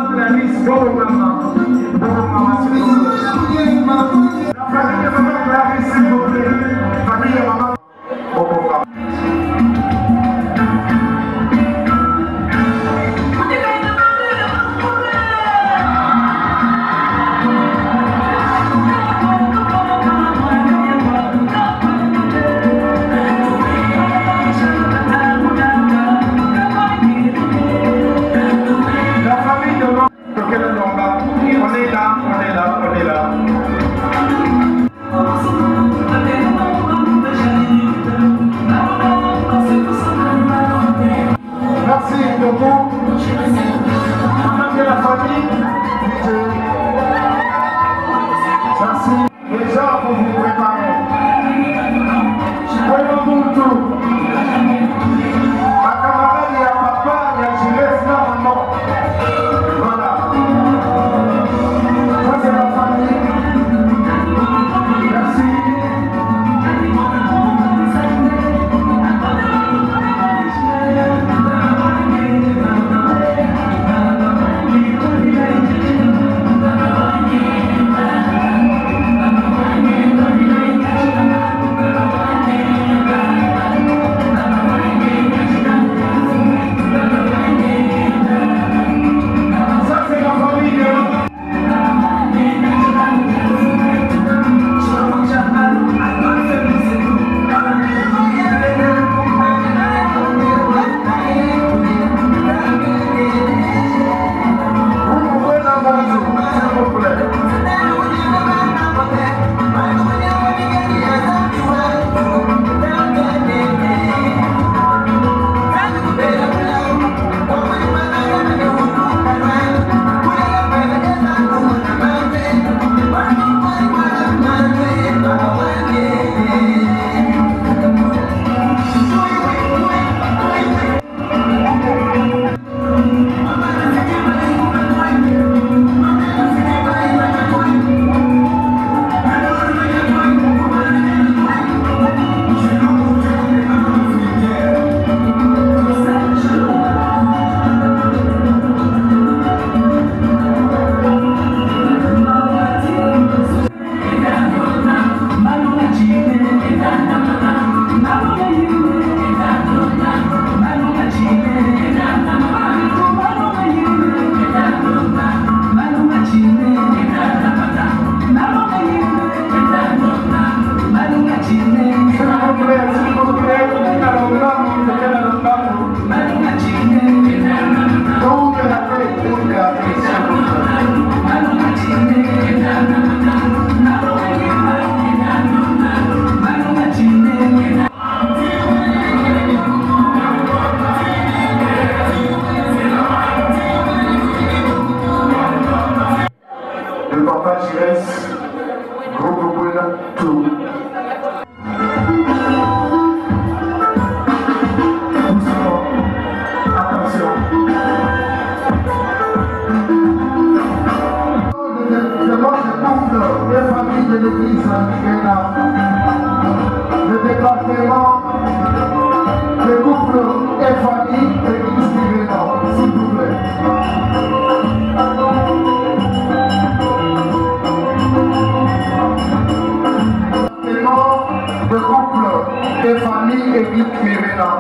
maman Clarisse, bonjour maman. Bonjour maman, s'il vous plaît. La famille de maman Clarisse, s'il vous plaît. Famille de maman. Bonjour maman. Merci beaucoup. Merci la famille. Merci. Déjà, pour vous préparer. Voyons vous tout. Ma camarade, il y a papa, il y a Jules, là, maman. Voilà. Ça, c'est la famille. Merci. Le département des couples et familles et l'église Mivénan, s'il vous plaît. Département des couples et familles et l'église Mivénan.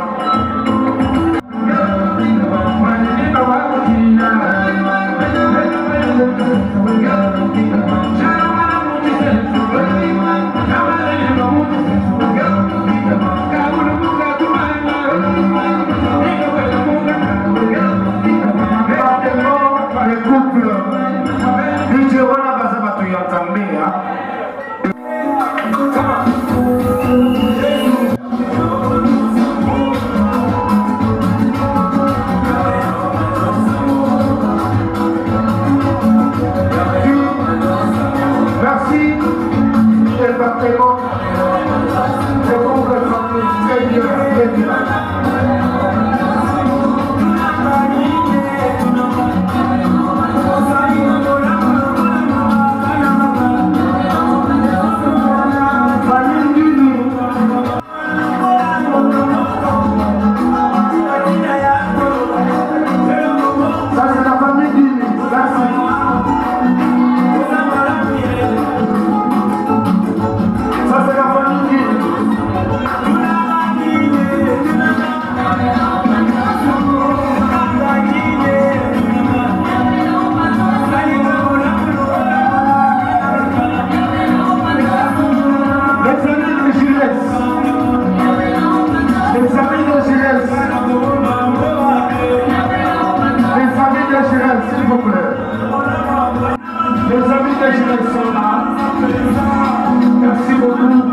Merci beaucoup.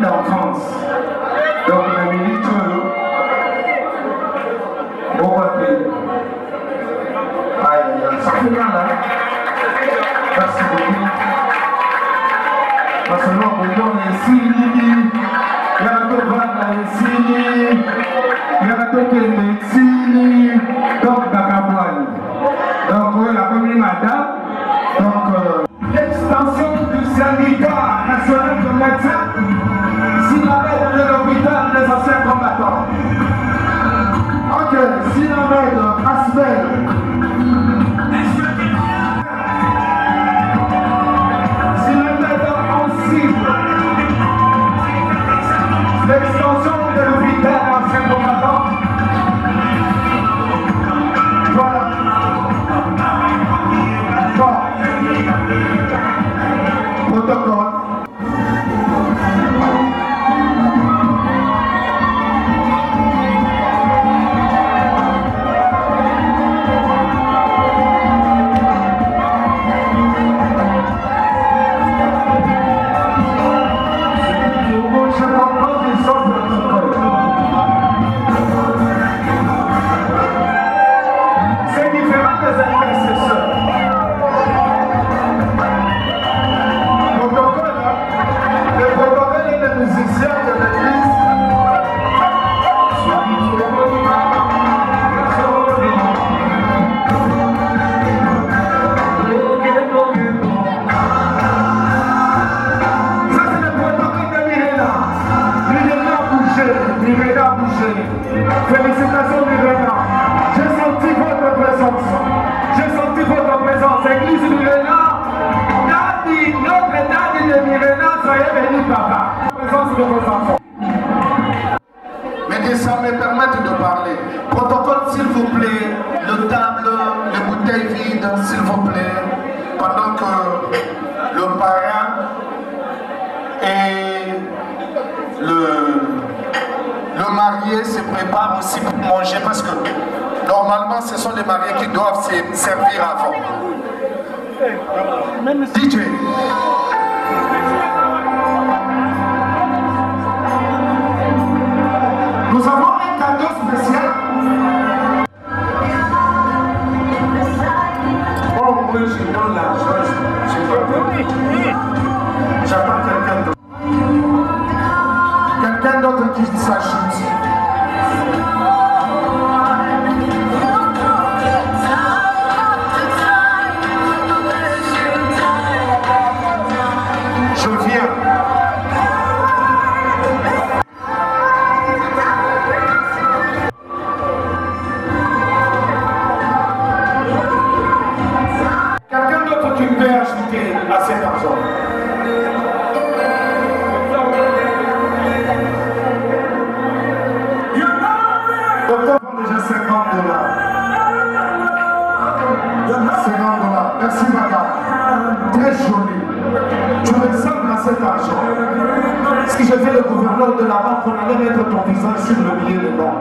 d'enfance. Donc la minute, on va faire. Aïe, ça fait mal là. Merci beaucoup. Parce que nous, on est ici, il y a un peu de vague ici, il y a un peu de médecine, donc d'Akaboine. Donc, oui, la première madame, donc euh, l'extension du syndicat national de médecins, si la mère de l'hôpital des anciens combattants. Ok, si la mère de Asbel. L'extension de l'hôpital ancien combattant. Voilà. Bon. Protocole. Félicitations Mirena. J'ai senti votre présence. J'ai senti votre présence. Église Mirena. Daddy, notre Daddy de Mirena, soyez bénis papa. Présence de vos enfants. Mais que ça me permette de parler. Protocole s'il vous plaît. Le table, les bouteilles vides s'il vous plaît. Pendant que le parrain et le... Le marié se prépare aussi pour manger parce que normalement ce sont les mariés qui doivent se servir avant. D J. Nous avons un cadeau spécial. Oh oui, je donne l'argent. J'attends quelqu'un d'autre. Quelqu'un d'autre qui s'ajoute. Je viens. Quelqu'un d'autre qui peut ajouter à cet argent. cinquante dollars. cinquante dollars. Merci madame. Très joli. Tu ressembles à cet argent. Si j'étais le gouverneur de la banque, on allait mettre ton visage sur le billet de banque.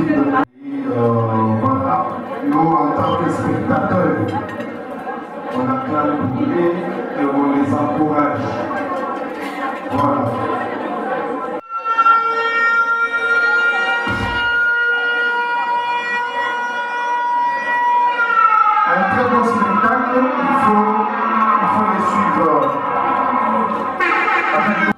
Euh, voilà, nous en tant que spectateurs, on acclame pour eux et on les encourage. Voilà. Un très bon spectacle, il faut, il faut les suivre. Avec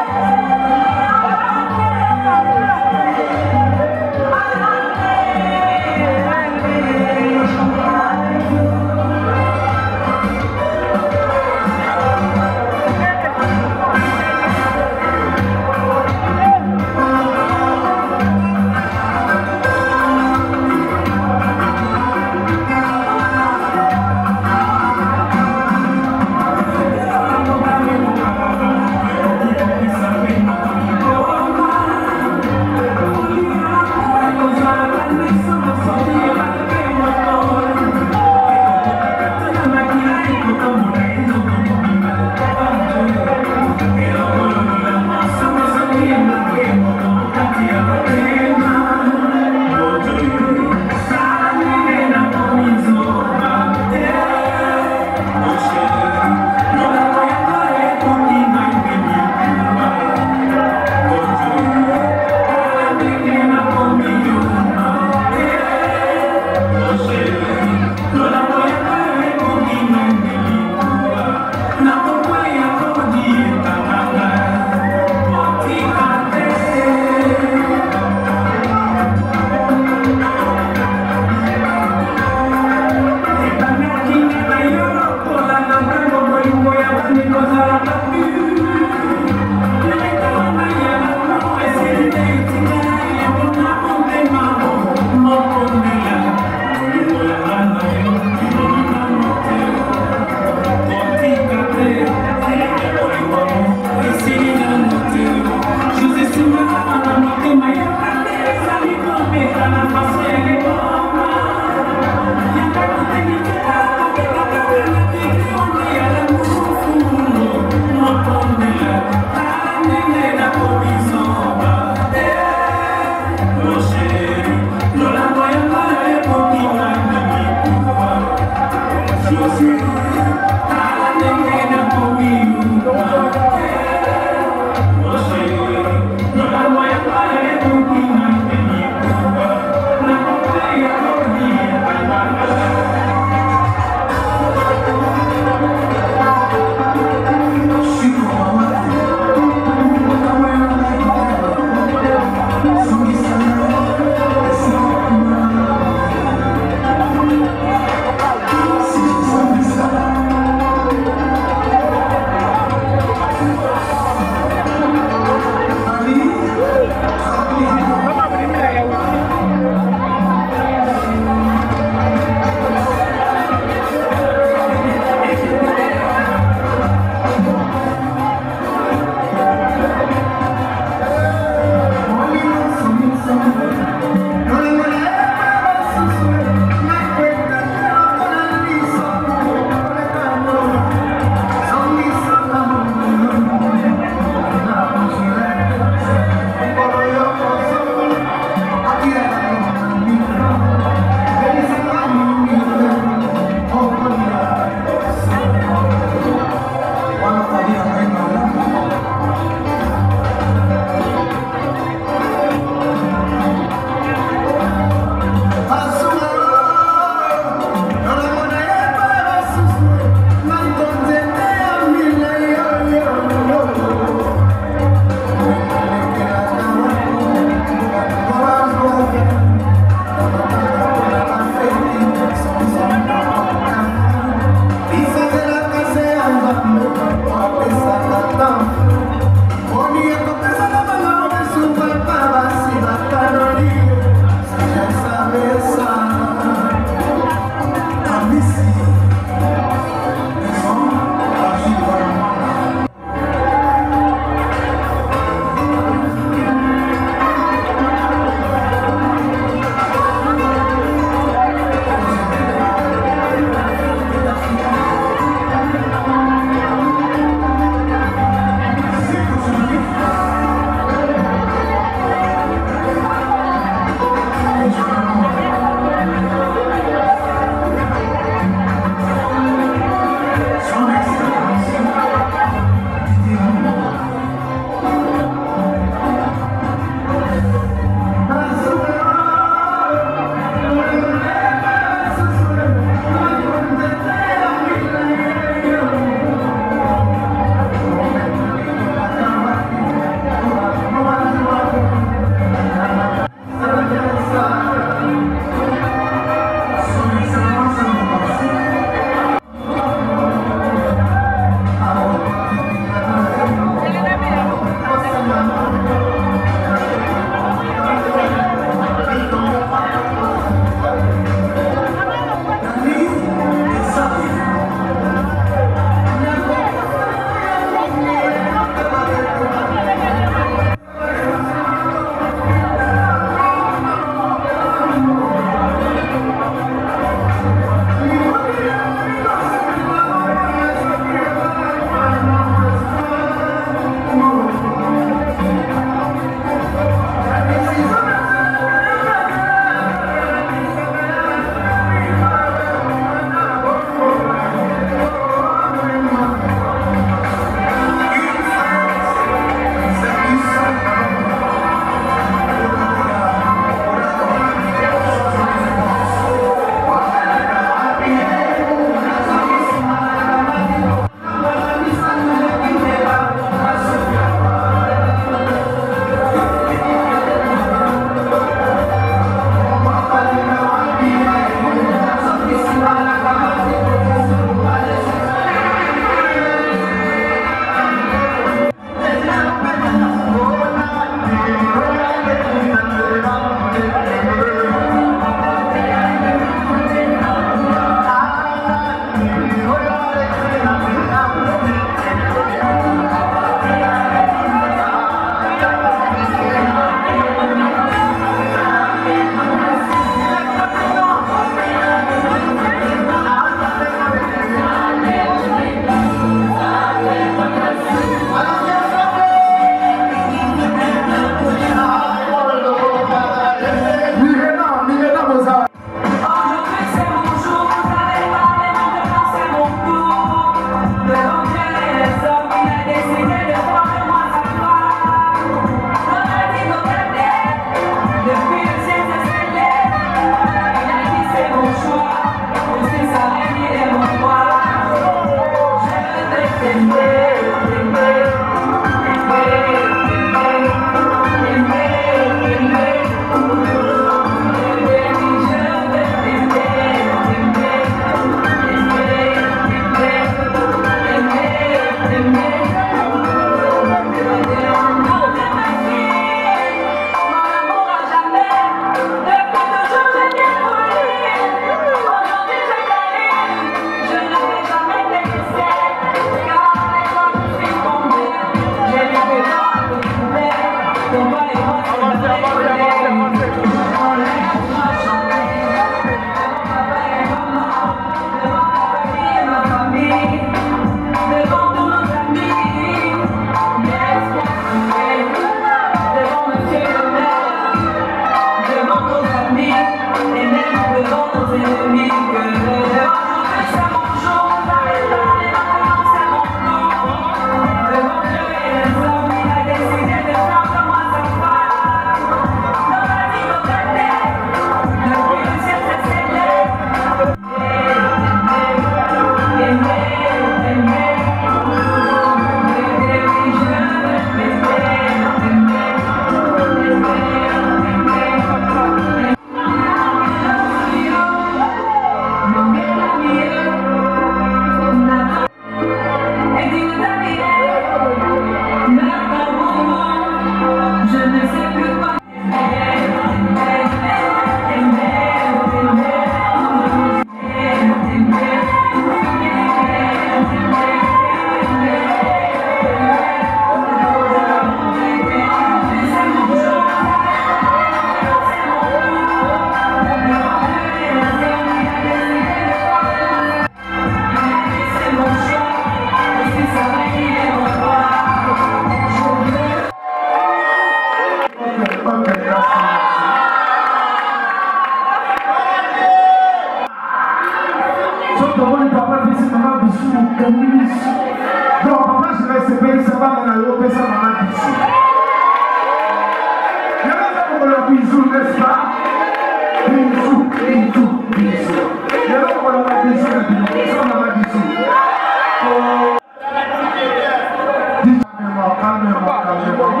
calmement, calmement, calmement.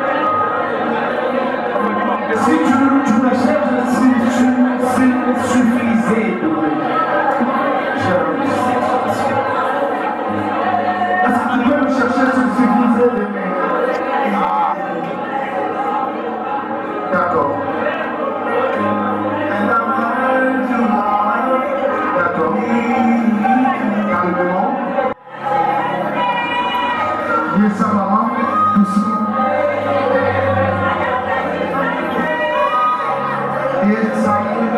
Si tu, tu me cherches, si tu si, suffisais de est-ce que tu peux me chercher si suffisais de D'accord. D'accord. Calmement. Yes, sa maman, doucement. Yes, ça.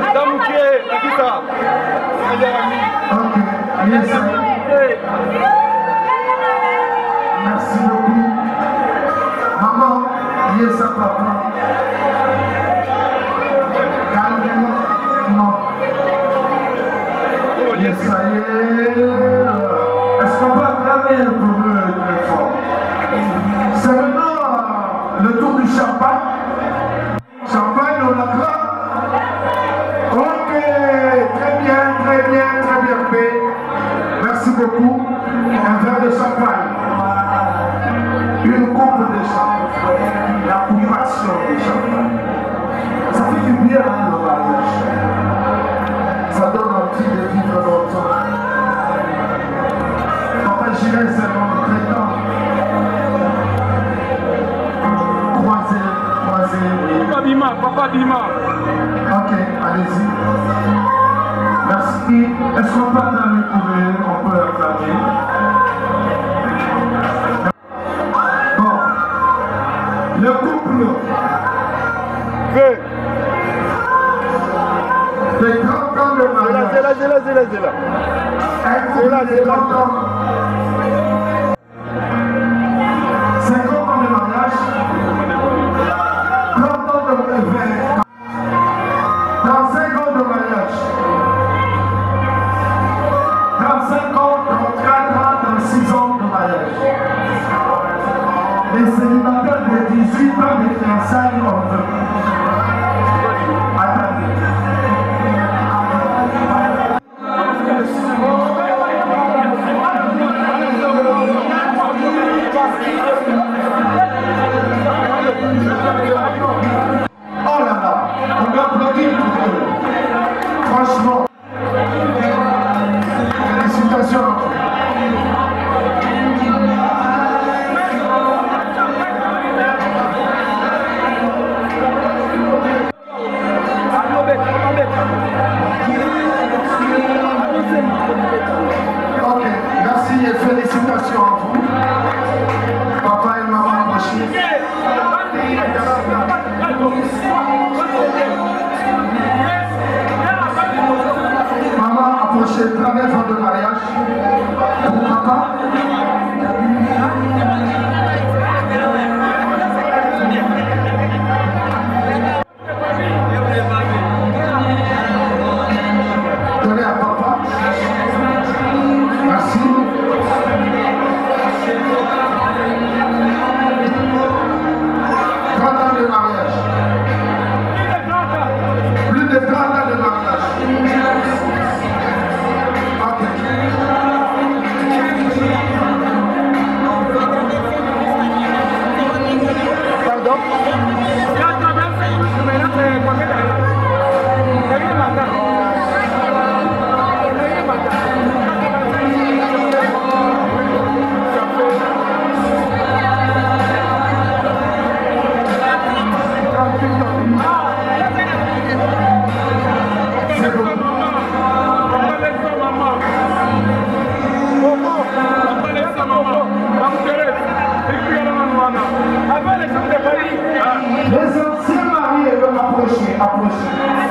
Ok, yes, ça. Merci beaucoup. Maman, yes, ça, papa. Calmement. Non. Yes, ça y est. Est-ce qu'on va acclamer le problème très fort? C'est maintenant le tour du champagne. Champagne, on l'acclame. Ok, très bien, très bien, très bien fait. Merci beaucoup. Un verre de champagne. Une coupe de champagne. La privation de champagne. Ça fait du bien, hein, le mariage. Ça donne envie de vivre longtemps. Papa Gilles, c'est mon traitant. Croisé, croisé. Papa Bima, Papa Bima. Ok, allez-y. Merci. Est-ce qu'on peut acclamer pour eux? On peut acclamer. Bon. Le couple. Fais. De trente ans de mariage. C'est là, c'est là, c'est là, c'est là. Un couple de trente ans. cinquante ans de mariage. trente ans de mariage. trente-cinq ans de mariage. trente-cinq ans, trente-quatre ans, trente-six ans de mariage. Les célibataires de dix-huit ans de fiançailles ont veut. Attendez. Oh là là, on applaudit pour eux. Franchement, félicitations. Ok, merci et félicitations à vous. Papa et maman approchez. Maman approchez, première fois de mariage. Pour papa. Donnez à papa. Merci. trente ans de mariage. Plus de trente ans de mariage. Ok. Pardon? C'est bon. Les anciens mariés veulent approcher, approcher.